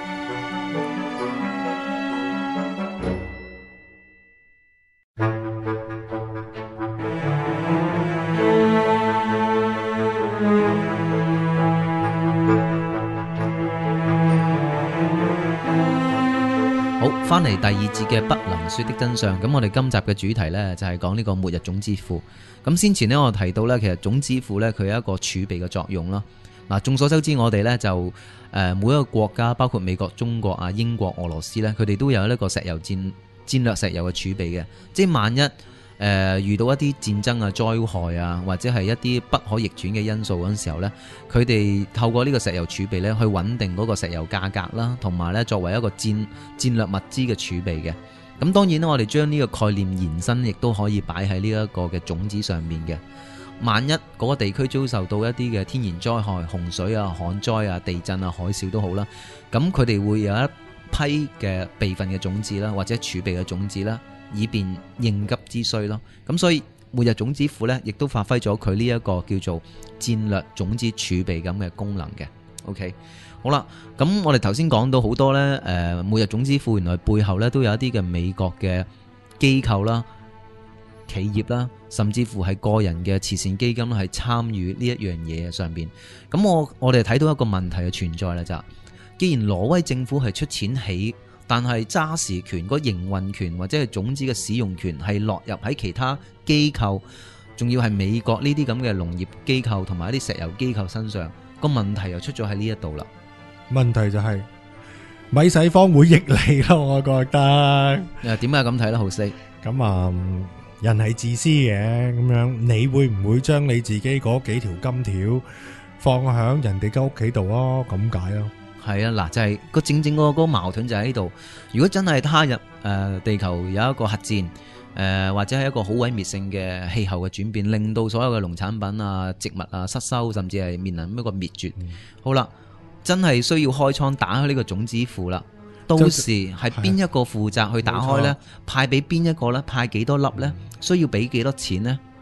好，翻嚟第二節嘅不能說的真相。咁我哋今集嘅主題呢，就係講呢個末日種子庫。咁先前呢，我提到呢，其實種子庫呢，佢有一個儲備嘅作用啦。嗱，眾所周知，我哋咧就誒每一個國家，包括美國、中國啊、英國、俄羅斯咧，佢哋都有呢個石油戰戰略石油嘅儲備嘅。即係萬一誒、呃、遇到一啲戰爭啊、災害啊，或者係一啲不可逆轉嘅因素嗰陣時候咧，佢哋透過呢個石油儲備咧，去穩定嗰個石油價格啦，同埋咧作為一個戰戰略物資嘅儲備嘅。咁當然啦，我哋將呢個概念延伸，亦都可以擺喺呢一個嘅種子上面嘅。萬一嗰個地區遭受到一啲嘅天然災害、洪水啊、旱災啊、地震啊、海嘯都好啦，咁佢哋會有一批嘅備份嘅種子啦，或者儲備嘅種子啦，以便應急之需咯。咁所以末日種子庫呢，亦都發揮咗佢呢一個叫做戰略種子儲備咁嘅功能嘅。OK， 好啦，咁我哋頭先講到好多呢，誒末日種子庫原來背後呢都有一啲嘅美國嘅機構啦、企業啦，甚至乎係個人嘅慈善基金啦，係參與呢一樣嘢上邊。咁我我哋睇到一個問題嘅存在啦，就既然挪威政府係出錢起，但係揸持權、個營運權或者係種子嘅使用權係落入喺其他機構，仲要係美國呢啲咁嘅農業機構同埋一啲石油機構身上，個問題又出咗喺呢一度啦。 問題就係米洗方會益你咯，我覺得。 誒，點解咁睇咧？浩斯， 咁啊。人係自私嘅，咁樣你會唔會將你自己嗰幾條金條放響人哋間屋企度啊？咁解咯。 係啊，嗱，就係個正正個個矛盾就喺度。如果真係他日誒地球有一個核戰，誒或者係一個好毀滅性嘅氣候嘅轉變，令到所有嘅農產品啊、植物啊失收，甚至係面臨一個滅絕。嗯、好啦，真係需要開倉打開呢個種子庫啦。到時係邊一個負責去打開呢？派俾邊一個呢？派幾多粒呢？需要俾幾多錢呢？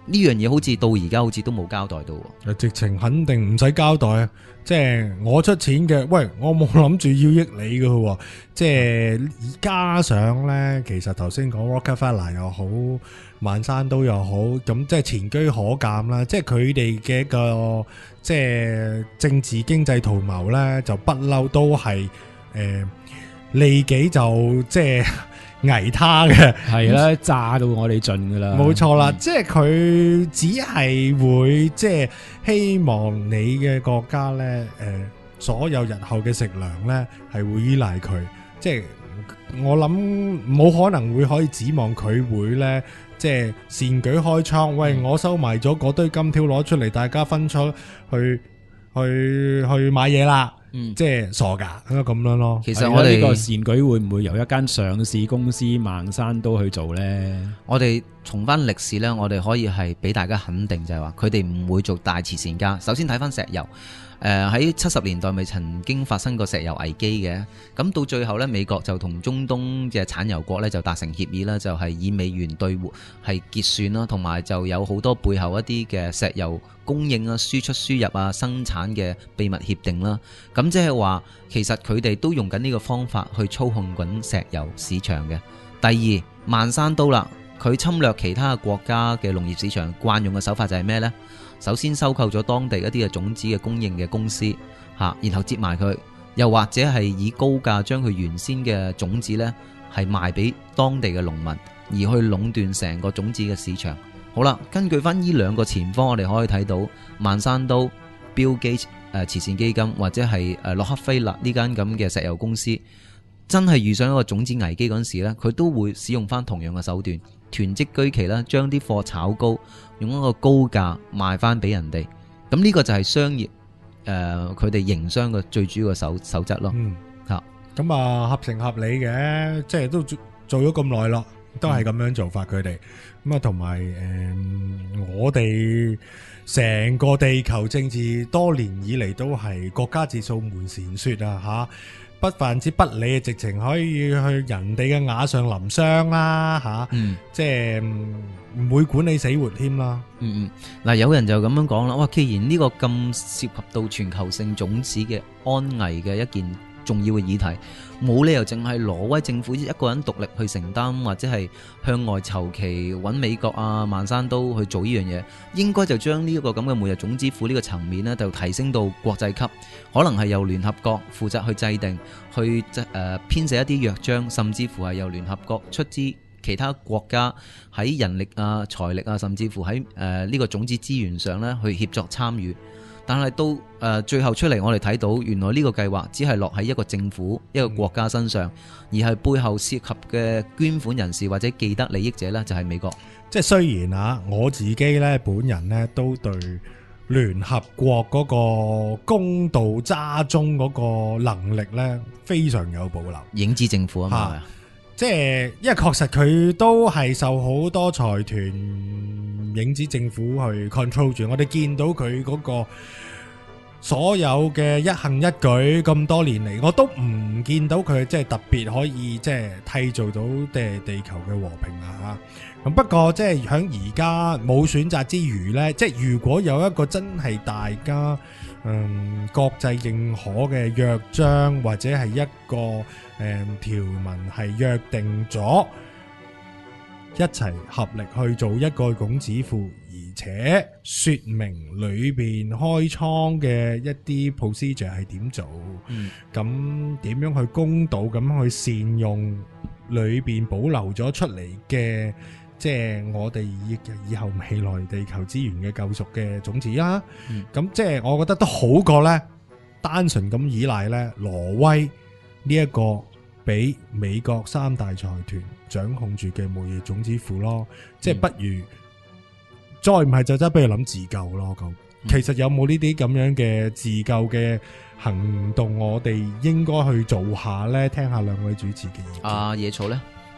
呢樣嘢好似到而家好似都冇交代到喎。 直情肯定唔使交代啊！即係我出錢嘅，喂，我冇諗住要益你嘅喎。即係加上呢，其實頭先講 Rockefeller 又好，萬山都又好，咁即係前車可鑑啦。即係佢哋嘅一個即係政治經濟圖謀呢，就不嬲都係誒利己就即係危他嘅， 係啦，炸到我哋盡噶啦， 冇錯啦，嗯、即係佢只係會即係希望你嘅國家呢，誒、呃，所有日後嘅食糧呢係會依賴佢，即係我諗冇可能會可以指望佢會呢，即係善舉開倉，喂，我收埋咗嗰堆金條攞出嚟，大家分出去去去買嘢啦。嗯，即係傻噶，應該咁樣咯。 其實我哋呢個善舉會唔會由一間上市公司萬山都去做呢？ 我哋從翻歷史呢，我哋可以係俾大家肯定，就係話佢哋唔會做大慈善家。首先睇翻石油，誒喺七十年代咪曾經發生過石油危機嘅，咁到最後呢，美國就同中東嘅產油國呢就達成協議啦，就係以美元兌換係結算啦，同埋就有好多背後一啲嘅石油供應啊、輸出輸入啊、生產嘅秘密協定啦。咁即係話，其實佢哋都用緊呢個方法去操控緊石油市場嘅。第二，萬山都啦，佢侵略其他國家嘅農業市場，慣用嘅手法就係咩呢？首先收購咗當地一啲嘅種子嘅供應嘅公司，吓，然後接埋佢，又或者係以高價將佢原先嘅種子呢係賣俾當地嘅農民，而去壟斷成個種子嘅市場。好啦，根據翻呢兩個前方，我哋可以睇到萬山都、Bill Gates 誒慈善基金或者係誒洛克菲勒呢間咁嘅石油公司，真係遇上一個種子危機嗰陣時咧，佢都會使用翻同樣嘅手段，囤積居奇啦，將啲貨炒高，用一個高價賣翻俾人哋。咁呢個就係商業誒佢哋營商嘅最主要嘅守守則咯。 嗯， 嚇， 咁啊合情合理嘅，即係都做做咗咁耐咯，都係咁樣做法佢哋。咁啊同埋誒我哋成個地球政治多年以嚟都係國家自掃門前雪啊嚇！不但之不理，直情可以去人哋嘅瓦上淋霜啦嚇， 嗯， 即係唔會管你死活添啦。 嗯嗯，嗱有人就咁樣講啦，哇！既然呢個咁涉及到全球性種子嘅安危嘅一件重要嘅議題，冇理由淨係挪威政府一個人獨立去承擔，或者係向外籌期揾美國啊、萬山都去做呢樣嘢，應該就將呢一個咁嘅每日種子庫呢個層面呢，就提升到國際級，可能係由聯合國負責去制定、去誒、呃、編寫一啲約章，甚至乎係由聯合國出資，其他國家喺人力啊、財力啊，甚至乎喺誒呢個種子資源上呢，去協作參與。但係到誒、呃、最後出嚟，我哋睇到原來呢個計劃只係落喺一個政府、一個國家身上，而係背後涉及嘅捐款人士或者既得利益者呢，就係美國。 即係雖然啊，我自己呢本人呢都對聯合國嗰個公道揸中嗰個能力呢非常有保留。 影子政府啊嘛， 即係因為確實佢都係受好多財團影子政府去 control 住，我哋見到佢嗰個所有嘅一行一舉咁多年嚟，我都唔見到佢即係特別可以即係締造到地地球嘅和平啊！咁不過即係喺而家冇選擇之餘呢，即係如果有一個真係大家嗯國際認可嘅約章，或者係一個誒條文係約定咗一齊合力去做一個種子庫，而且說明裏邊開倉嘅一啲 procedure 係點做，咁點、嗯、樣去公道咁去善用裏邊保留咗出嚟嘅，即係我哋以以後未來地球資源嘅救贖嘅種子啦。咁、嗯、即係我覺得都好過呢，單純咁依賴呢挪威呢一個俾美國三大財團掌控住嘅煤業種子庫咯，即係不如、嗯、再唔係就真係不如諗自救咯。咁、嗯、其實有冇呢啲咁樣嘅自救嘅行動，我哋應該去做下呢？聽下兩位主持嘅意見。 啊，野草呢？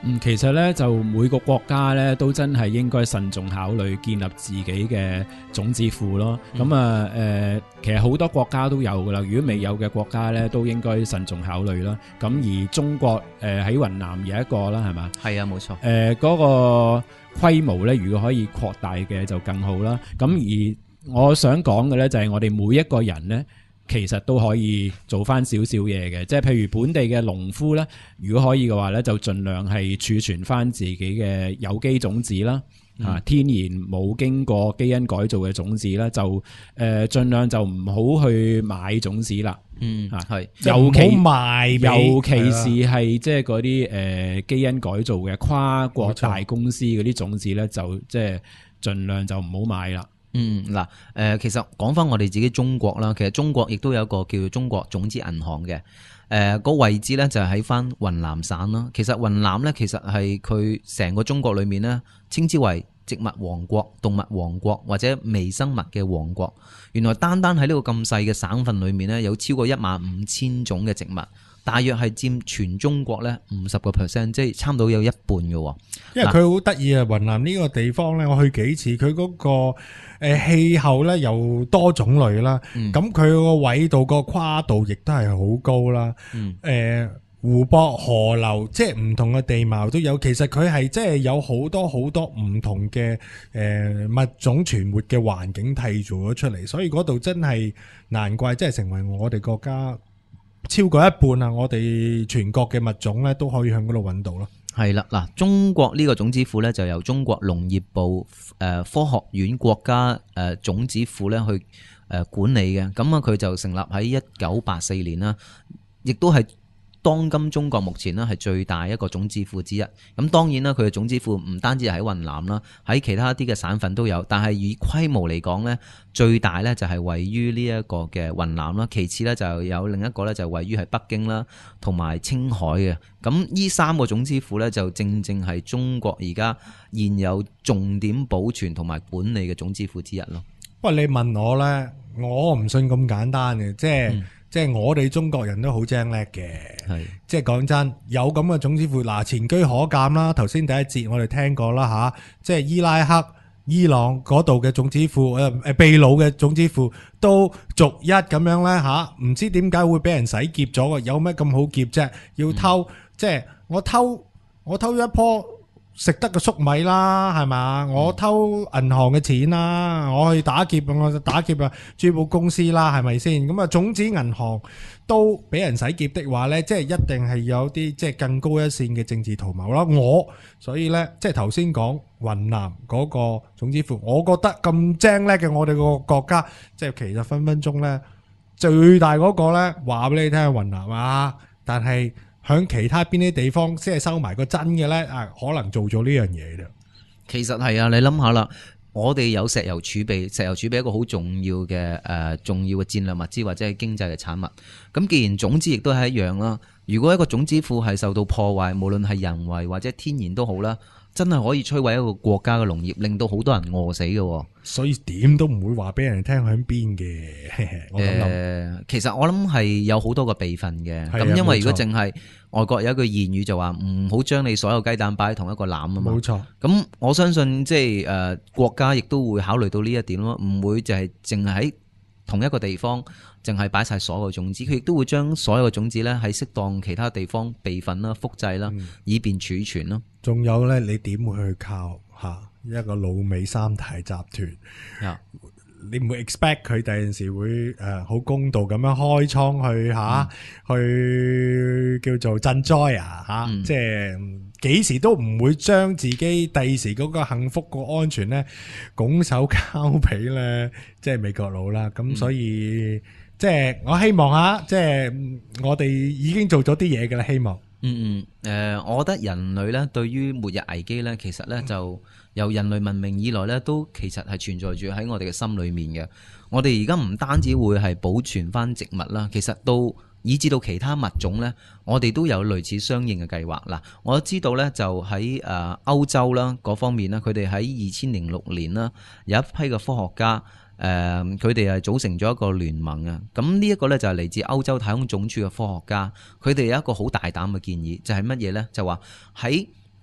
嗯，其實咧就每個國家咧都真係應該慎重考慮建立自己嘅種子庫咯。咁啊誒，其實好多國家都有噶啦，如果未有嘅國家咧，都應該慎重考慮啦。咁而中國誒喺雲南有一個啦，係嘛？ 係啊，冇錯。 誒嗰個規模咧，如果可以擴大嘅就更好啦。咁而我想講嘅咧就係我哋每一個人咧，其實都可以做翻少少嘢嘅，即係譬如本地嘅農夫咧，如果可以嘅話咧，就盡量係儲存翻自己嘅有機種子啦，嗯、啊天然冇經過基因改造嘅種子啦，就誒、呃、盡量就唔好去買種子啦。 嗯，係， 尤其賣， 尤其是係即係嗰啲誒基因改造嘅跨國大公司嗰啲種子咧，就即係盡量就唔好買啦。 嗯，嗱，誒，其實講翻我哋自己中國啦，其實中國亦都有一個叫做中國種子銀行嘅，誒、呃，個位置咧就係喺翻雲南省啦。其實雲南咧，其實係佢成個中國裏面咧，稱之為植物王國、動物王國或者微生物嘅王國。原來單單喺呢個咁細嘅省份裏面咧，有超過一萬五千種嘅植物。大約係佔全中國咧五十個 percent，即係差唔多有一半嘅。 因為佢好得意啊，雲南呢個地方咧，我去幾次，佢嗰個誒氣候咧又多種類啦，咁佢個緯度個跨度亦都係好高啦。誒、嗯，湖泊、河流，即係唔同嘅地貌都有。其實佢係即係有好多好多唔同嘅誒物種存活嘅環境締造咗出嚟，所以嗰度真係難怪，即係成為我哋國家超過一半啊！我哋全國嘅物種咧都可以向嗰度揾到咯。 係啦，嗱，中國呢個種子庫咧就由中國農業部誒科學院國家誒種子庫咧去誒管理嘅。咁啊，佢就成立喺一九八四年啦，亦都係當今中國目前呢係最大一個種子庫之一。咁當然啦，佢嘅種子庫唔單止係喺雲南啦，喺其他一啲嘅省份都有。但係以規模嚟講呢，最大呢就係位於呢一個嘅雲南啦。其次呢就有另一個呢就位於係北京啦，同埋青海嘅。咁呢三個種子庫呢，就正正係中國而家現有重點保存同埋管理嘅種子庫之一咯。 不過你問我呢，我唔信咁簡單嘅，即係。嗯即係我哋中國人都好精叻嘅，即係講真，有咁嘅種子庫，嗱前車可鑑啦。頭先第一節我哋聽過啦吓，即係伊拉克、伊朗嗰度嘅種子庫，誒誒秘魯嘅種子庫都逐一咁樣咧吓，唔知點解會俾人洗劫咗？有咩咁好劫啫？要偷，嗯、即係我偷我偷一樖食得嘅粟米啦，係嘛？我偷銀行嘅錢啦，我去打劫，我打劫啊珠寶公司啦，係咪先？咁啊，種子銀行都俾人洗劫的話呢，即係一定係有啲即係更高一線嘅政治圖謀啦。我所以呢，即係頭先講雲南嗰個種子庫，我覺得咁精叻嘅我哋個國家，即係其實分分鐘呢，最大嗰個呢，話俾你聽係雲南啊，但係。響其他邊啲地方先係收埋個真嘅呢？啊，可能做咗呢樣嘢啫。 其實係啊，你諗下啦，我哋有石油儲備，石油儲備一個好重要嘅誒、呃、重要嘅戰略物資或者係經濟嘅產物。咁既然種子亦都係一樣啦，如果一個種子庫係受到破壞，無論係人為或者天然都好啦，真係可以摧毀一個國家嘅農業，令到好多人餓死嘅。 所以點都唔會話俾人聽響邊嘅。我咁諗、呃， 其實我諗係有好多個備份嘅。咁、啊、因為如果淨係外國有一句諺語就話唔好將你所有雞蛋擺喺同一個籃啊嘛。 冇錯。 咁我相信即係誒國家亦都會考慮到呢一點咯，唔會就係淨係喺同一個地方淨係擺晒所有種子，佢亦都會將所有嘅種子咧喺適當其他地方備份啦、複製啦，嗯、以便儲存咯。 仲有咧，你點會去靠吓一個老美三大集團？ 啊、 你唔會 expect 佢第陣時會誒好公道咁樣開倉去吓，嗯、去叫做賑災啊吓，嗯、即係幾時都唔會將自己第時嗰個幸福個安全咧拱手交俾咧，即係美國佬啦。咁所以、嗯、即係我希望吓，即係我哋已經做咗啲嘢㗎啦，希望。 嗯嗯，誒、呃，我覺得人類咧對於末日危機咧，其實咧就由人類文明以來咧，都其實係存在住喺我哋嘅心裏面嘅。我哋而家唔單止會係保存翻植物啦，其實到以至到其他物種咧，我哋都有類似相應嘅計劃。嗱，我知道咧就喺誒歐洲啦嗰方面啦，佢哋喺二千零六年啦，有一批嘅科學家。誒，佢哋係組成咗一個聯盟啊！咁呢一個呢，就係嚟自歐洲太空總署嘅科學家，佢哋有一個好大膽嘅建議，就係乜嘢呢？就話喺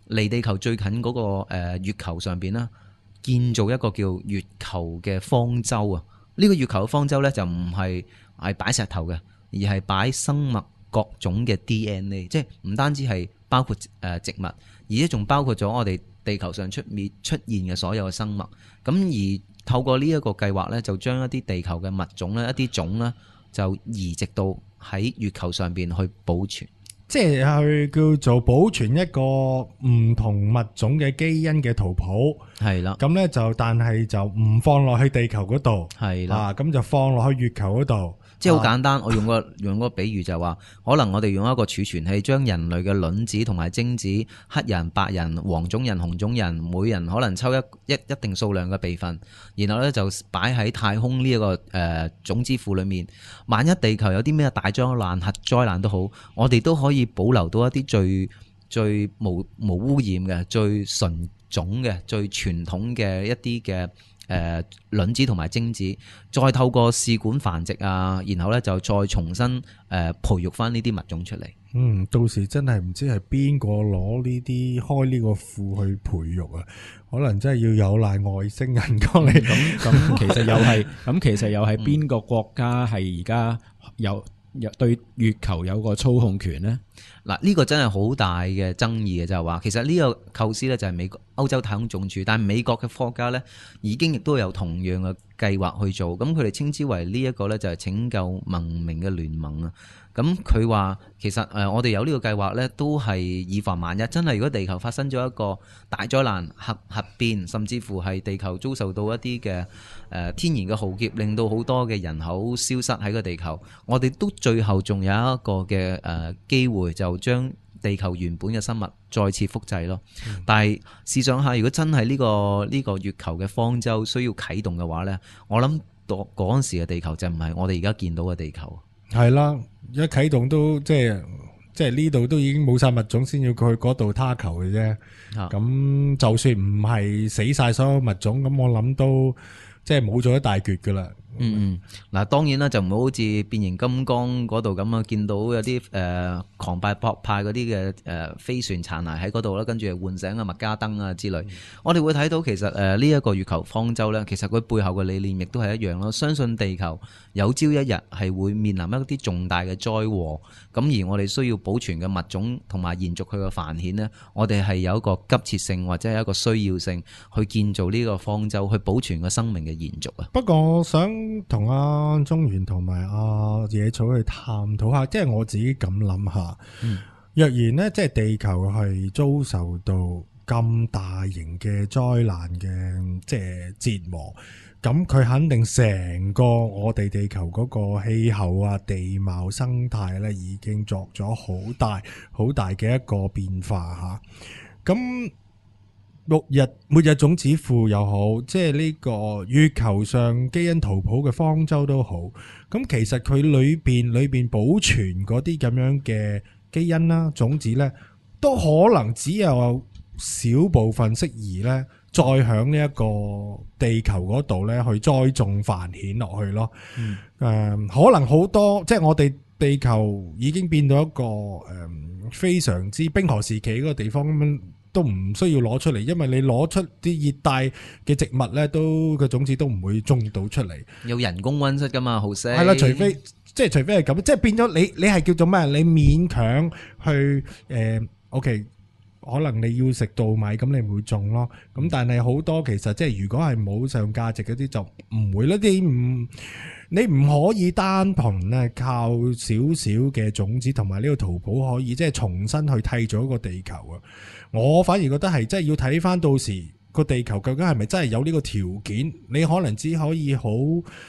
離地球最近嗰、個、呃、月球上邊啦，建造一個叫月球嘅方舟啊！呢、個月球嘅方舟咧就唔係係擺石頭嘅，而係擺生物各種嘅 D N A， 即係唔單止係包括誒植物，而且仲包括咗我哋地球上出面出現嘅所有嘅生物。咁而透過呢一個計劃咧，就將一啲地球嘅物種咧、一啲種咧，就移植到喺月球上邊去保存。 即係去叫做保存一個唔同物種嘅基因嘅圖譜， 係啦， 咁咧就但係就唔放落去地球嗰度， 係啦， 啊咁就放落去月球嗰度。 即係好簡單，我用個用個比喻就係話，可能我哋用一個儲存器，將人類嘅卵子同埋精子，黑人、白人、黃種人、紅種人，每人可能抽一一一定數量嘅備份，然後咧就擺喺太空呢一個誒種子庫裏面。萬一地球有啲咩大災難、核災難都好，我哋都可以保留到一啲最最無無污染嘅、最純種嘅、最傳統嘅一啲嘅。誒、呃、卵子同埋精子，再透過試管繁殖啊，然後咧就再重新誒、呃、培育翻呢啲物種出嚟。 嗯，到時真係唔知係邊個攞呢啲開呢個庫去培育啊？可能真係要有賴外星人過嚟。 咁咁其實又係，咁其實又係邊個國家係而家有有對月球有個操控權呢？ 嗱，呢個真係好大嘅爭議嘅，就係話其實呢個構思咧就係美國歐洲太空總署，但係美國嘅科學家咧已經亦都有同樣嘅計劃去做，咁佢哋稱之為呢一個咧就係拯救文明嘅聯盟啊。咁佢話其實誒我哋有呢個計劃咧，都係以防萬一，真係如果地球發生咗一個大災難、核核變，甚至乎係地球遭受到一啲嘅誒天然嘅浩劫，令到好多嘅人口消失喺個地球，我哋都最後仲有一個嘅誒機會，就將地球原本嘅生物再次複製咯。嗯、但係試想下，如果真係呢、呢個呢、呢個月球嘅方舟需要啟動嘅話呢，我諗到嗰陣時嘅地球就唔係我哋而家見到嘅地球。 係啦，一啟動都即係即係呢度都已經冇晒物種，先要佢去嗰度他球嘅啫。咁、啊、就算唔係死晒所有物種，咁我諗都即係冇咗一大橛噶啦。 嗯嗯，嗱當然啦，就唔好好似變形金剛嗰度咁啊，見到有啲誒、呃、狂敗博派嗰啲嘅誒飛船殘骸喺嗰度啦，跟住喚醒啊麥加登啊之類。嗯、我哋會睇到其實誒呢一個月球方舟咧，其實佢背後嘅理念亦都係一樣咯。相信地球有朝一日係會面臨一啲重大嘅災禍，咁而我哋需要保存嘅物種同埋延續佢嘅繁衍呢，我哋係有一個急切性或者係一個需要性去建造呢個方舟，去保存個生命嘅延續啊。 不過我想同阿中原同埋阿野草去探討下，即係我自己咁諗下，嗯、若然呢，即係地球係遭受到咁大型嘅災難嘅即係折磨，咁佢肯定成個我哋地球嗰個氣候啊、地貌生態呢，已經作咗好大好大嘅一個變化吓，咁。六日末日種子庫又好，即係呢個月球上基因圖譜嘅方舟都好，咁其實佢裏邊裏邊保存嗰啲咁樣嘅基因啦、種子呢，都可能只有少部分適宜呢，再響呢一個地球嗰度呢去栽種繁衍落去咯。誒、嗯，可能好多即係我哋地球已經變到一個誒、嗯、非常之冰河時期嗰個地方咁樣。都唔需要攞出嚟，因為你攞出啲熱帶嘅植物咧，都個種子都唔會種到出嚟。有人工溫室噶嘛，好些。 係啦，除非即係除非係咁，即係變咗你你係叫做咩？你勉強去誒、呃、，OK， 可能你要食稻米咁，你唔會種咯。咁但係好多其實即係如果係冇上價值嗰啲就唔會啦。你唔你唔可以單憑咧靠少少嘅種子同埋呢個圖譜可以即係重新去替咗個地球啊！我反而覺得係即係要睇翻到時個地球究竟係咪真係有呢個條件？你可能只可以好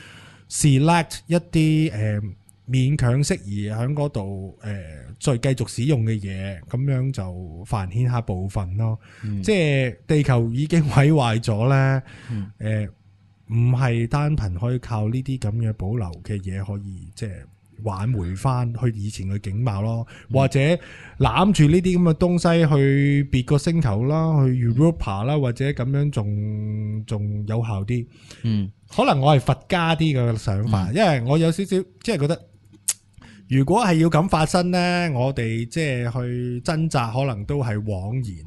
select 一啲誒、呃、勉強適宜喺嗰度誒再繼續使用嘅嘢，咁樣就繁衍下部分咯。嗯、即係地球已經毀壞咗咧，誒唔係單憑可以靠呢啲咁嘅保留嘅嘢可以即係。挽回翻去以前嘅景貌咯，或者攬住呢啲咁嘅東西去別個星球啦，去 Europa 啦，或者咁樣仲仲有效啲。嗯，可能我係佛家啲嘅想法，嗯、因為我有少少即係覺得，如果係要咁發生呢，我哋即係去掙扎，可能都係枉然啊。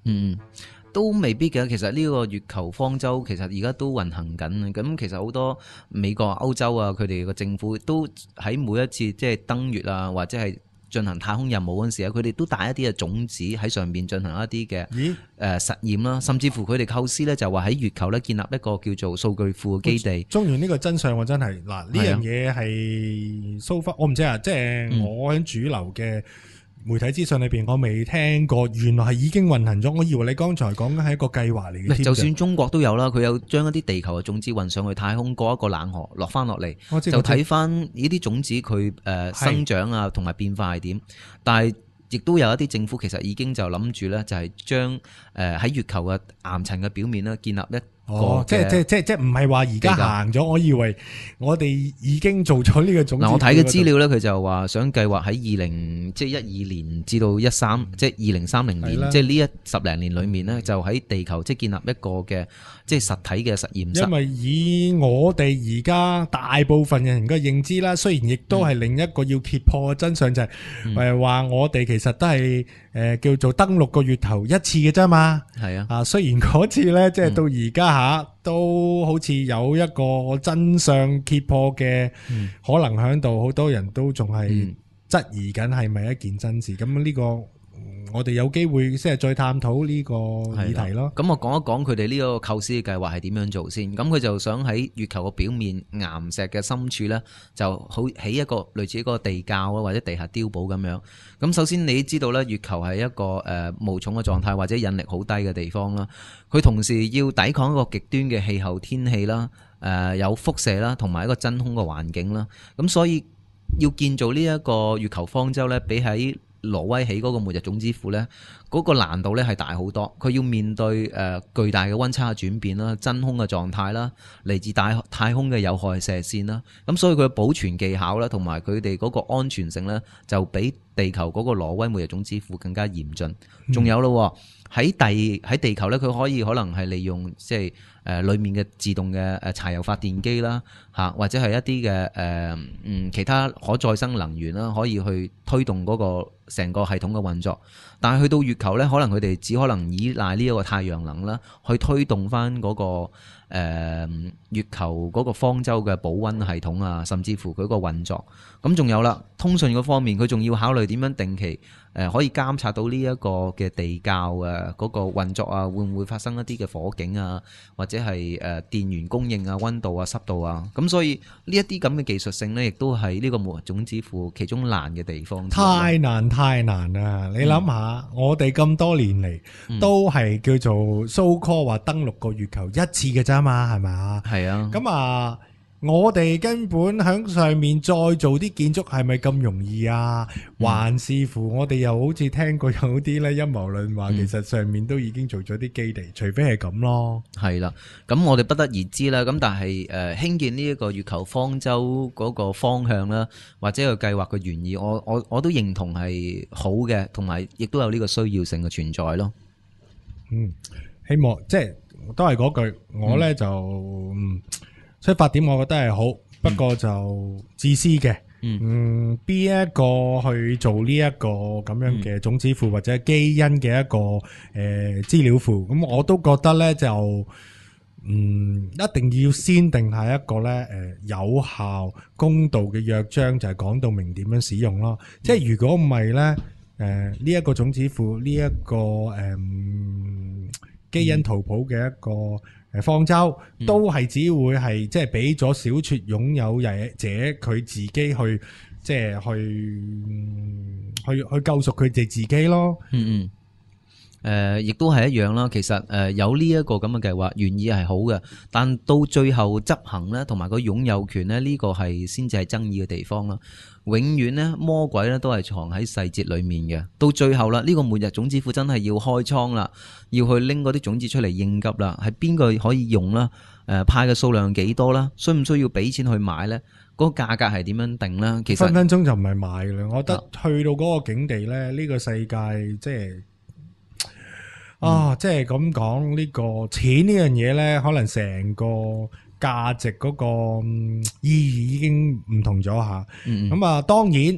嗯。都未必嘅，其實呢個月球方舟其實而家都運行緊。咁其實好多美國、歐洲啊，佢哋個政府都喺每一次即係登月啊，或者係進行太空任務嗰陣時啊，佢哋都帶一啲嘅種子喺上邊進行一啲嘅誒實驗啦，甚至乎佢哋構思咧就話喺月球咧建立一個叫做數據庫嘅基地。 中原呢個真相我真係嗱呢樣嘢係 so far，我唔知啊，即係我喺主流嘅媒體資訊裏邊，我未聽過，原來係已經運行咗。我以為你剛才講緊係一個計劃嚟嘅。 就算中國都有啦，佢有將一啲地球嘅種子運上去太空，過一個冷河落翻落嚟，就睇翻呢啲種子佢誒生長啊，同埋變化係點。但係亦都有一啲政府其實已經就諗住咧，就係將誒喺月球嘅岩層嘅表面咧建立一哦，即係即係即係即係唔係話而家行咗，我以為我哋已經做咗呢個種子。嗱， 我睇嘅資料咧，佢就話想計劃喺二零即係一二年至到一三，即係二零三零年，即係呢一十零年裏面咧，就喺地球即係建立一個嘅即係實體嘅實驗室。 因為以我哋而家大部分人嘅認知啦，雖然亦都係另一個要揭破嘅真相，就係誒話我哋其實都係誒叫做登陸個月球一次嘅啫嘛。 係啊， 啊雖然嗰次咧，即係到而家。下都好似有一個真相揭破嘅可能喺度，好多人都仲係質疑緊係咪一件真事。咁呢個我哋有機會先係再探討呢個議題咯。 咁我講一講佢哋呢個構思嘅計劃係點樣做先。咁佢就想喺月球嘅表面岩石嘅深處呢，就好起一個類似一個地窖啊，或者地下碉堡咁樣。咁首先你知道咧，月球係一個誒、呃、無重嘅狀態，或者引力好低嘅地方啦。佢同時要抵抗一個極端嘅氣候天氣啦，誒、呃、有輻射啦，同埋一個真空嘅環境啦。咁所以要建造呢一個月球方舟呢，比喺挪威起嗰個末日種子庫呢，嗰、那個難度呢係大好多。佢要面對誒、呃、巨大嘅溫差轉變啦、真空嘅狀態啦、嚟自大太空嘅有害射線啦。咁所以佢嘅保存技巧啦，同埋佢哋嗰個安全性呢，就比地球嗰個挪威末日種子庫更加嚴峻。仲有咯，喺地喺地球呢，佢可以可能係利用即係誒裡面嘅自動嘅誒柴油發電機啦，嚇或者係一啲嘅誒嗯其他可再生能源啦，可以去推動嗰個成個系統嘅運作。但係去到月球呢，可能佢哋只可能依賴呢一個太陽能啦，去推動翻、那、嗰個、呃、月球嗰個方舟嘅保溫系統啊，甚至乎佢個運作。咁仲有啦，通訊嗰方面，佢仲要考慮點樣定期誒、呃、可以監察到呢一個嘅地窖啊嗰個運作啊，會唔會發生一啲嘅火警啊，或者係誒電源供應啊、溫度啊、濕度啊。咁所以呢一啲咁嘅技術性呢，亦都係呢個末日種子庫其中難嘅地方。 太難太難啦！你諗下。嗯我哋咁多年嚟都係叫做 so call 話登陸個月球一次嘅咋嘛，係咪啊？ 係啊。 咁啊，我哋根本喺上面再做啲建築係咪咁容易啊？嗯、還是乎我哋又好似聽過有啲咧陰謀論話，其實上面都已經做咗啲基地，嗯、除非係咁咯。係啦，咁我哋不得而知啦。咁但係誒興建呢一個月球方舟嗰個方向啦，或者個計劃嘅原意，我我我都認同係好嘅，同埋亦都有呢個需要性嘅存在咯。 嗯，希望即係都係嗰句，我咧就嗯。出發點我覺得係好，不過就自私嘅。嗯，邊、嗯、一個去做呢一個咁樣嘅種子庫或者基因嘅一個誒資料庫，咁我都覺得咧就嗯一定要先定下一個咧誒有效公道嘅約章，就係講到明點樣使用咯。嗯、即係如果唔係咧，誒呢一個種子庫呢一個誒、嗯、基因圖譜嘅一個。誒方舟都係只會係即係俾咗小撮擁有者佢自己去即係去去去救贖佢哋自己咯。嗯嗯。 誒、呃，亦都係一樣啦。其實誒、呃、有呢一個咁嘅計劃，原意係好嘅，但到最後執行咧，同埋個擁有權咧，呢、這個係先至係爭議嘅地方啦。永遠咧，魔鬼咧都係藏喺細節裡面嘅。到最後啦，呢、這個末日種子庫真係要開倉啦，要去拎嗰啲種子出嚟應急啦。係邊個可以用啦？誒、呃，派嘅數量幾多啦？需唔需要俾錢去買咧？嗰、那個價格係點樣定咧？其實分分鐘就唔係買嘅啦。我覺得去到嗰個境地咧，呢、這個世界即係。啊，即係咁講呢個錢呢樣嘢呢，可能成個價值嗰個意義已經唔同咗吓。咁啊、嗯，當然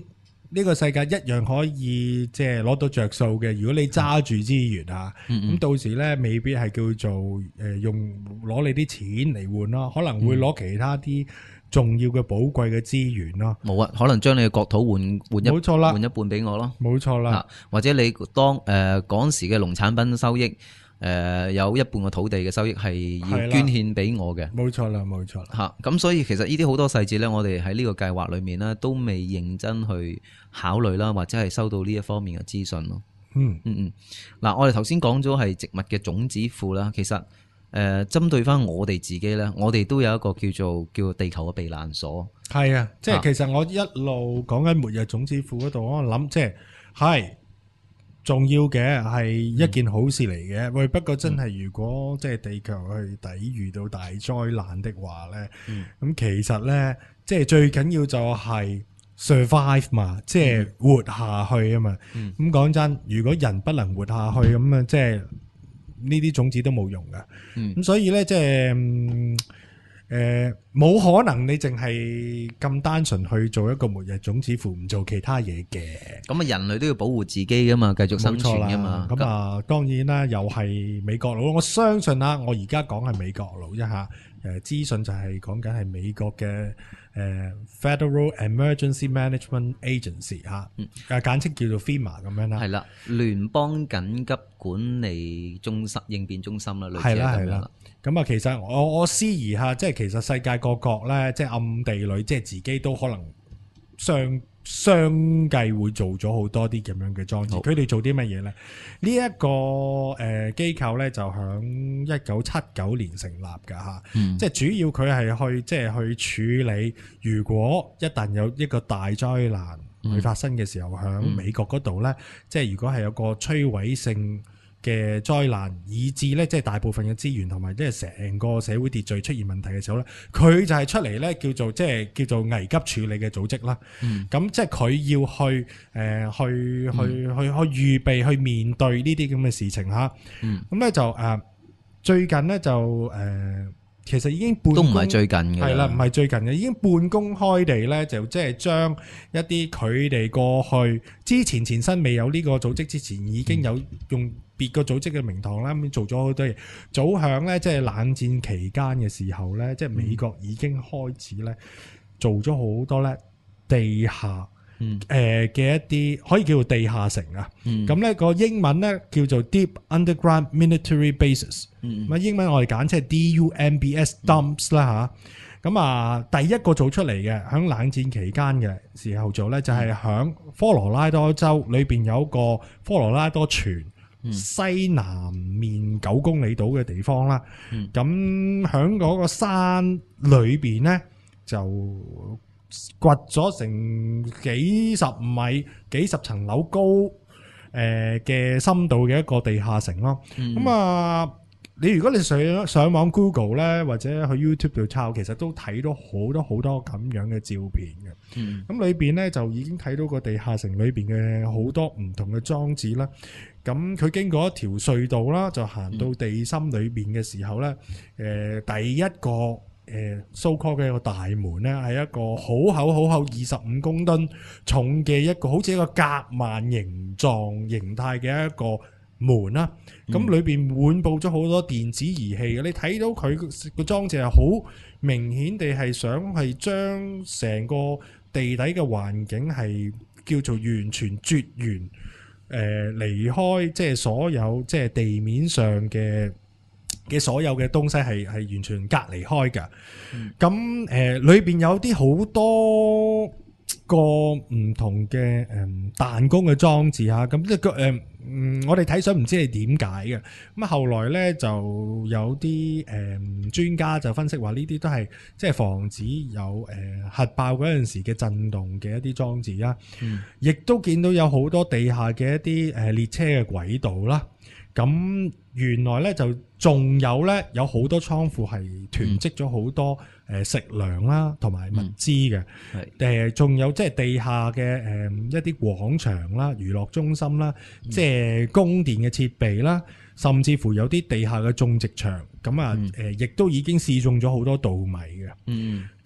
呢個世界一樣可以即係攞到着數嘅。如果你揸住資源啊，咁、 嗯嗯到時咧未必係叫做誒、呃、用攞你啲錢嚟換咯，可能會攞其他啲重要嘅寶貴嘅資源咯。 冇啊，可能將你嘅國土換換一冇錯啦換一半俾我咯。 冇錯啦， 啊，或者你當誒嗰時嘅農產品收益誒、呃、有一半嘅土地嘅收益係要係啦捐獻俾我嘅。 冇錯啦，冇錯啦。 嚇，咁所以其實呢啲好多細節咧，我哋喺呢個計劃裏面咧都未認真去考慮啦，或者係收到呢一方面嘅資訊咯。 嗯嗯嗯，嗱，我哋頭先講咗係植物嘅種子庫啦，其實誒、呃、針對翻我哋自己咧，我哋都有一個叫做叫做地球嘅避難所。 係啊，即係啊其實我一路講緊末日種子庫嗰度，我諗即係係重要嘅，係一件好事嚟嘅。喂、不過真係如果即係地球去抵禦到大災難的話咧，咁、 嗯其實咧即係最緊要就係 survive 嘛，即係活下去啊嘛。 嗯咁講真，如果人不能活下去，咁啊即係呢啲種子都冇用噶。咁、 嗯所以咧即係。嗯誒冇、可能你淨係咁單純去做一個末日種子庫，唔做其他嘢嘅。 咁啊，人類都要保護自己噶嘛，繼續生存噶嘛。 咁啊，當然啦，又係美國佬。我相信啦，我而家講係美國佬一下。誒資訊就係講緊係美國嘅誒 Federal Emergency Management Agency 嚇，誒簡稱叫做 FEMA 咁樣啦。 係啦，聯邦緊急管理中心應變中心啦，類似係啦係咁樣啦係啦。咁啊，其實我我思疑下，即係其實世界各國咧，即係暗地裏，即係自己都可能相相繼會做咗好多啲咁樣嘅裝置。 好佢哋做啲乜嘢咧？呢、一個誒機構咧就響一九七九年成立㗎嚇， 嗯即係主要佢係去即係去處理，如果一旦有一個大災難去發生嘅時候，響、美國嗰度咧，即係如果係有個摧毀性嘅災難，以致咧即係大部分嘅資源同埋即係成個社會秩序出現問題嘅時候咧，佢就係出嚟咧叫做即係叫做危急處理嘅組織啦。 嗯咁、即係佢要去誒、呃、去去去去預備去面對呢啲咁嘅事情嚇。 嗯咁咧就誒、呃、最近咧就誒、呃、其實已經半公都唔係最近嘅。 係啦，唔係最近嘅，已經半公開地咧，就即係將一啲佢哋過去之前前身未有呢個組織之前，已經有用別個組織嘅名堂啦，咁做咗好多嘢。早響咧，即係冷戰期間嘅時候咧，即係美國已經開始咧做咗好多咧地下嗯誒嘅一啲可以叫做地下城啊。 嗯咁咧個英文咧叫做 Deep Underground Military Bases。 嗯咁啊英文我哋簡稱係 D U M B S dumps 啦嚇。咁啊第一個做出嚟嘅，響冷戰期間嘅時候做咧，就係響科羅拉多州裏邊有一個科羅拉多泉西南面九公里島嘅地方啦。咁響嗰個山裏邊咧就掘咗成幾十米、幾十層樓高誒嘅深度嘅一個地下城咯。咁啊，你如果你上上網 Google 咧，或者去 YouTube 度抄，其實都睇到好多好多咁樣嘅照片嘅。 嗯咁裏邊咧就已經睇到個地下城裏邊嘅好多唔同嘅裝置啦。咁佢經過一條隧道啦，就行到地心裏邊嘅時候咧，誒第一個誒 so call 嘅一個大門咧，係一個好厚好厚二十五公噸重嘅一個好似一個夾萬形狀形態嘅一個門啦。咁裏邊滿佈咗好多電子儀器嘅，你睇到佢個裝置係好明顯地係想係將成個地底嘅環境係叫做完全絕緣。誒、呃、離開即係所有即係地面上嘅嘅所有嘅東西係係完全隔離開㗎。咁誒裏邊有啲好多個唔同嘅誒彈弓嘅裝置嚇，咁即係個誒嗯，我哋睇相唔知係點解嘅。咁啊後來咧就有啲誒、嗯、專家就分析話呢啲都係即係防止有誒、呃、核爆嗰陣時嘅震動嘅一啲裝置啦。亦、嗯、都見到有好多地下嘅一啲誒、呃、列車嘅軌道啦。咁原來咧就仲有咧有好多倉庫係囤積咗好多誒食糧啦，同埋物資嘅。誒仲有即係地下嘅誒一啲廣場啦、娛樂中心啦，即係供電嘅設備啦，甚至乎有啲地下嘅種植場。咁啊誒，亦都已經試種咗好多稻米嘅。 嗯， 咁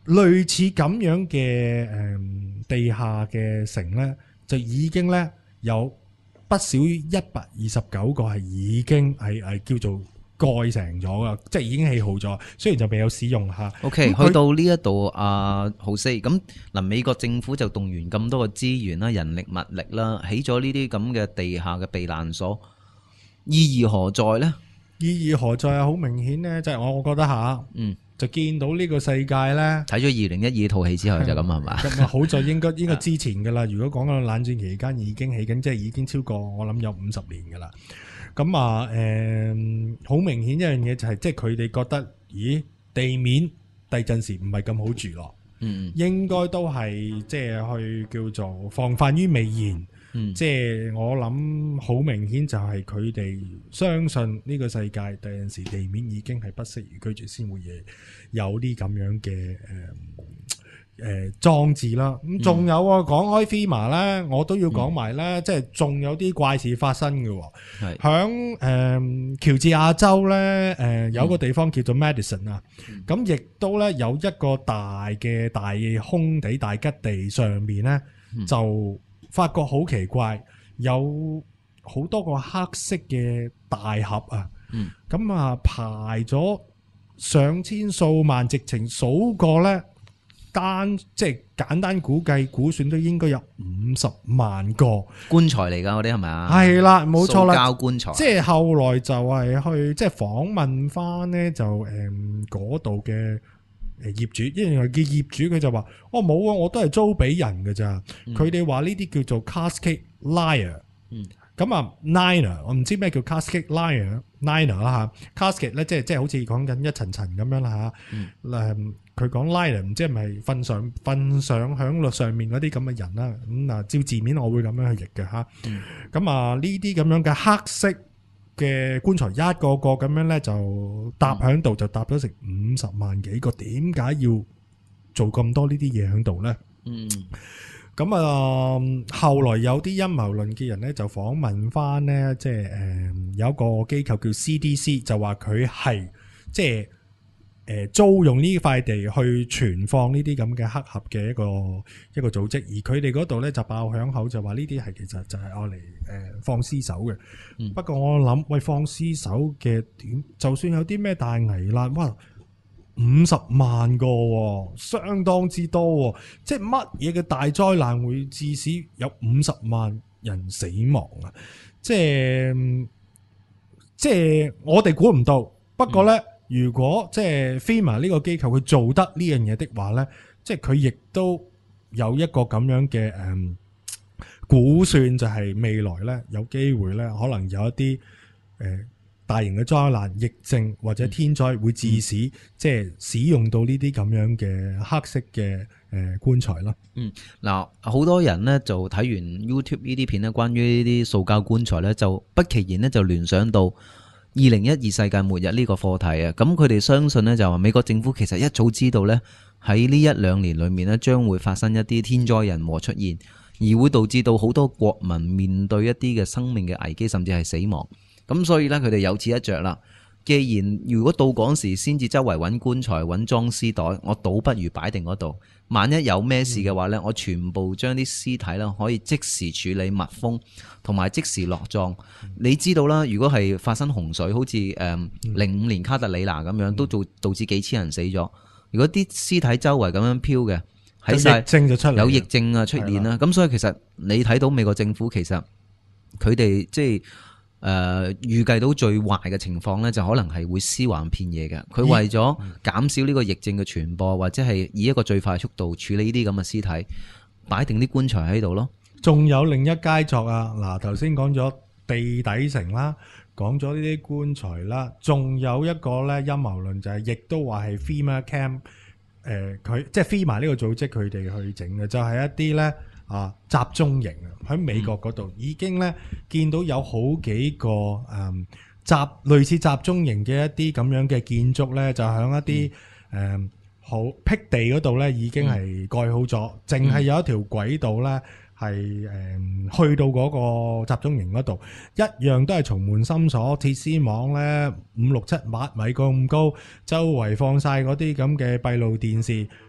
類似咁樣嘅誒、嗯、地下嘅城咧，就已經咧有不少於一百二十九個係已經係係叫做蓋成咗噶，即係已經起好咗，雖然就未有使用嚇。 OK， 咁佢去到呢一度啊，浩斯咁嗱，美國政府就動員咁多嘅資源啦、人力物力啦，起咗呢啲咁嘅地下嘅避難所，意義何在呢？ 意義何在啊？好明顯咧，就係我我覺得嚇， 嗯， 就見到呢個世界咧。 睇咗二零一二套戲之後就咁係嘛？ 咁啊，好在應該應該之前噶啦。如果講緊冷戰期間已經起緊，即係已經超過我諗有五十年噶啦。咁啊，誒，好明顯一樣嘢就係，即係佢哋覺得，咦，地面地震時唔係咁好住咯。 嗯， 應該都係即係去叫做防範於未然。 嗯， 即係我諗好明顯就係佢哋相信呢個世界第陣時地面已經係不適宜居住，先會有啲咁樣嘅誒誒裝置啦。咁仲有啊，講開 FEMA 咧，我都要講埋咧，即係仲有啲怪事發生嘅。 係響誒喬治亞州咧，誒有個地方叫做 Madison 啊，咁亦都咧有一個大嘅大空地大吉地上面咧就。發覺好奇怪，有好多個黑色嘅大盒啊，咁、嗯、啊排咗上千數萬，直情數過咧單即係簡單估計估算都應該有五十萬個棺材嚟㗎，嗰啲係咪啊？ 係啦，冇錯啦， 塑膠棺材。即係後來就係去即係訪問翻咧，就誒嗰度嘅。誒業主，因為嘅業主佢就話：哦冇啊，我都係租俾人㗎咋。佢哋話呢啲叫做 cascade liar。咁啊 niner， 我唔知咩叫 cascade liar niner 啦嚇。cascade 咧即係即係好似講緊一層層咁樣啦嚇。誒佢講 liar 唔知係咪瞓上瞓上響落上面嗰啲咁嘅人啦。咁嗱照字面我會咁樣去譯嘅嚇。咁啊呢啲咁樣嘅黑色嘅棺材一個個咁樣咧就搭喺度，就搭咗成五十萬幾個。點解要做咁多呢啲嘢喺度咧？嗯，咁啊，後來有啲陰謀論嘅人咧就訪問翻咧，即係誒有一個機構叫 C D C， 就話佢係即係誒租用呢塊地去存放呢啲咁嘅黑盒嘅一個一個組織，而佢哋嗰度咧就爆響口就話呢啲係其實就係愛嚟誒放屍首嘅。嗯、不過我諗喂，放屍首嘅點，就算有啲咩大危難，哇五十萬個、哦，相當之多、哦，即係乜嘢嘅大災難會致使有五十萬人死亡啊？即係即係我哋估唔到，不過咧。嗯如果即係 FEMA 呢個機構佢做得呢樣嘢的話咧，即係佢亦都有一個咁樣嘅誒、嗯、估算，就係未來咧有機會咧可能有一啲誒、呃、大型嘅災難、疫症或者天災會致使、嗯、即係使用到呢啲咁樣嘅黑色嘅誒、呃、棺材咯。 嗯，嗱，好多人咧就睇完 YouTube 呢啲片咧，關於呢啲塑膠棺材咧，就不其然咧就聯想到二零一二世界末日呢個課題啊，咁佢哋相信呢，就話美國政府其實一早知道呢，喺呢一兩年裏面呢，將會發生一啲天災人禍出現，而會導致到好多國民面對一啲嘅生命嘅危機，甚至係死亡。咁所以呢，佢哋有此一着啦。既然如果到嗰時先至周圍揾棺材揾裝屍袋，我倒不如擺定嗰度。萬一有咩事嘅話呢，我全部將啲屍體呢可以即時處理密封，同埋即時落葬。你知道啦，如果係發生洪水，好似誒零五年卡特里娜咁樣，都導導致幾千人死咗。如果啲屍體周圍咁樣飄嘅，喺晒疫症就出嚟， 有疫症啊出現啦。咁所以其實你睇到美國政府其實佢哋即係。誒、呃、預計到最壞嘅情況呢，就可能係會屍橫遍野嘅。佢為咗減少呢個疫症嘅傳播，或者係以一個最快速度處理呢啲咁嘅屍體，擺定啲棺材喺度咯。 仲有另一佳作啊！嗱，頭先講咗地底城啦，講咗呢啲棺材啦，仲有一個呢陰謀論就係、是，亦都話係 FEMA camp 誒，佢即係 FEMA 呢個組織佢哋去整嘅，就係、是、一啲呢。啊！集中營啊，喺美國嗰度已經咧見到有好幾個誒、嗯、集類似集中營嘅一啲咁樣嘅建築咧，就喺一啲誒、嗯嗯、好僻地嗰度咧，已經係蓋好咗，淨係、嗯、有一條軌道咧係誒去到嗰個集中營嗰度，一樣都係重門深鎖，鐵絲網咧五六七八米咁高，周圍放晒嗰啲咁嘅閉路電視。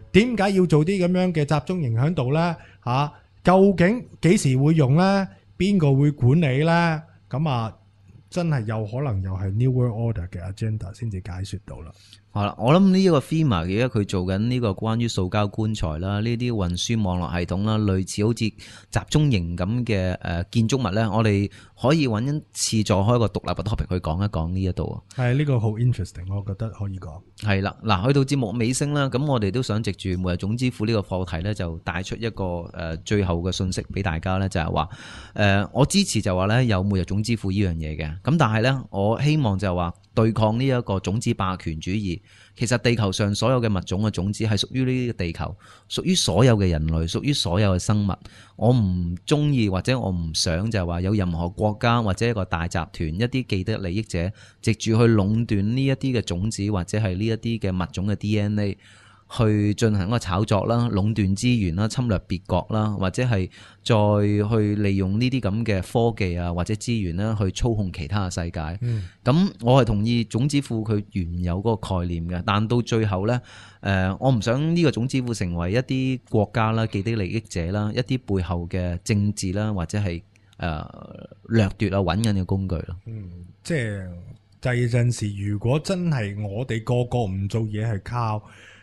點解要做啲咁樣嘅集中營喺度呢？嚇、啊，究竟幾時會用呢？邊個會管理呢？咁啊，真係有可能又係 New World Order 嘅 agenda 先至解説到啦。 好啦，我諗呢一個 FEMA 而家佢做緊呢個關於塑膠棺材啦，呢啲運輸網絡系統啦，類似好似集中營咁嘅誒建築物咧，我哋可以揾一次再開一個獨立嘅 topic 去講一講呢一度啊。 係呢、這個好 interesting，我覺得可以講。係啦，嗱，去到節目尾聲啦，咁我哋都想藉住每日總之庫呢個課題咧，就帶出一個誒最後嘅信息俾大家咧，就係話誒我支持就話咧有每日總之庫呢樣嘢嘅，咁但係咧我希望就係話對抗呢一個種子霸權主義。其實地球上所有嘅物種嘅種子係屬於呢個地球，屬於所有嘅人類，屬於所有嘅生物。我唔中意或者我唔想就係話有任何國家或者一個大集團一啲既得利益者，藉住去壟斷呢一啲嘅種子或者係呢一啲嘅物種嘅 D N A。去進行一個炒作啦、壟斷資源啦、侵略別國啦，或者係再去利用呢啲咁嘅科技啊或者資源啦，去操控其他嘅世界。咁、嗯、我係同意種子庫佢原有嗰個概念嘅，但到最後呢，誒、呃、我唔想呢個種子庫成為一啲國家啦、既得利益者啦、一啲背後嘅政治啦或者係誒、呃、掠奪啊、揾緊嘅工具咯。 嗯，即係第二陣時，如果真係我哋個個唔做嘢，係靠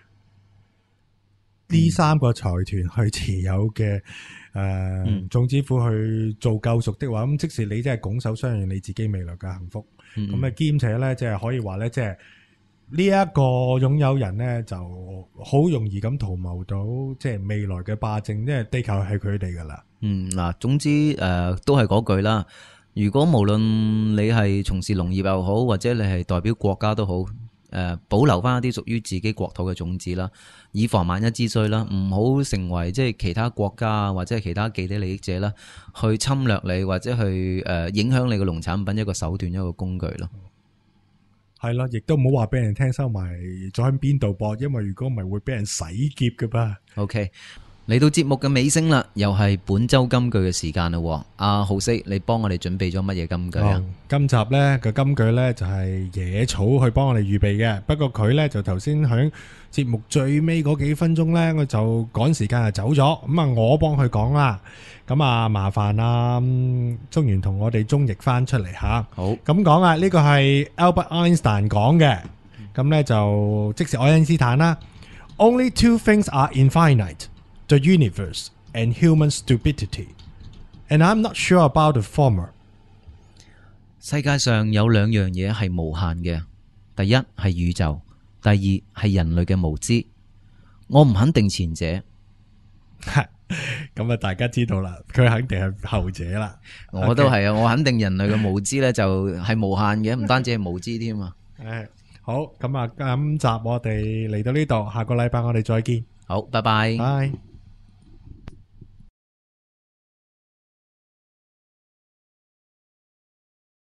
呢三個財團去持有嘅誒種子庫去做救贖的話，咁即使你真係拱手相讓你自己未來嘅幸福，咁啊兼且咧，即係可以話咧，即係呢一個擁有人咧，就好容易咁圖謀到即係未來嘅霸政，因為地球係佢哋噶啦。嗯， 嗱，總之誒、呃、都係嗰句啦。如果無論你係從事農業又好，或者你係代表國家都好。誒保留翻一啲屬於自己國土嘅種子啦，以防萬一之需啦，唔好成為即係其他國家或者係其他既得利益者啦，去侵略你或者去誒影響你嘅農產品一個手段一個工具咯。 係啦，亦都唔好話俾人聽收埋咗喺邊度噃，因為如果唔係會俾人洗劫㗎噃。 OK。嚟到節目嘅尾聲啦，又係本周金句嘅時間啦。阿浩西，你幫我哋準備咗乜嘢金句啊？ 今集呢個金句呢，就係野草去幫我哋預備嘅，不過佢呢，就頭先響節目最尾嗰幾分鐘呢，我就趕時間就走咗，咁啊我幫佢講啦，咁啊麻煩啊中原同我哋中譯翻出嚟吓。 好， 咁講啊，呢個係 Albert Einstein 講嘅，咁呢就即是愛因斯坦啦。Only two things are infinite.The universe and human stupidity, and I'm not sure about the former. 世界上有兩樣嘢係無限嘅，第一係宇宙，第二係人類嘅無知。我唔肯定前者， 咁啊大家知道啦，佢肯定係後者啦。 我都係啊，我肯定人類嘅無知咧就係無限嘅，唔單止係無知添啊。 誒，好，咁啊，今集我哋嚟到呢度，下個禮拜我哋再見。 好，拜拜。 拜。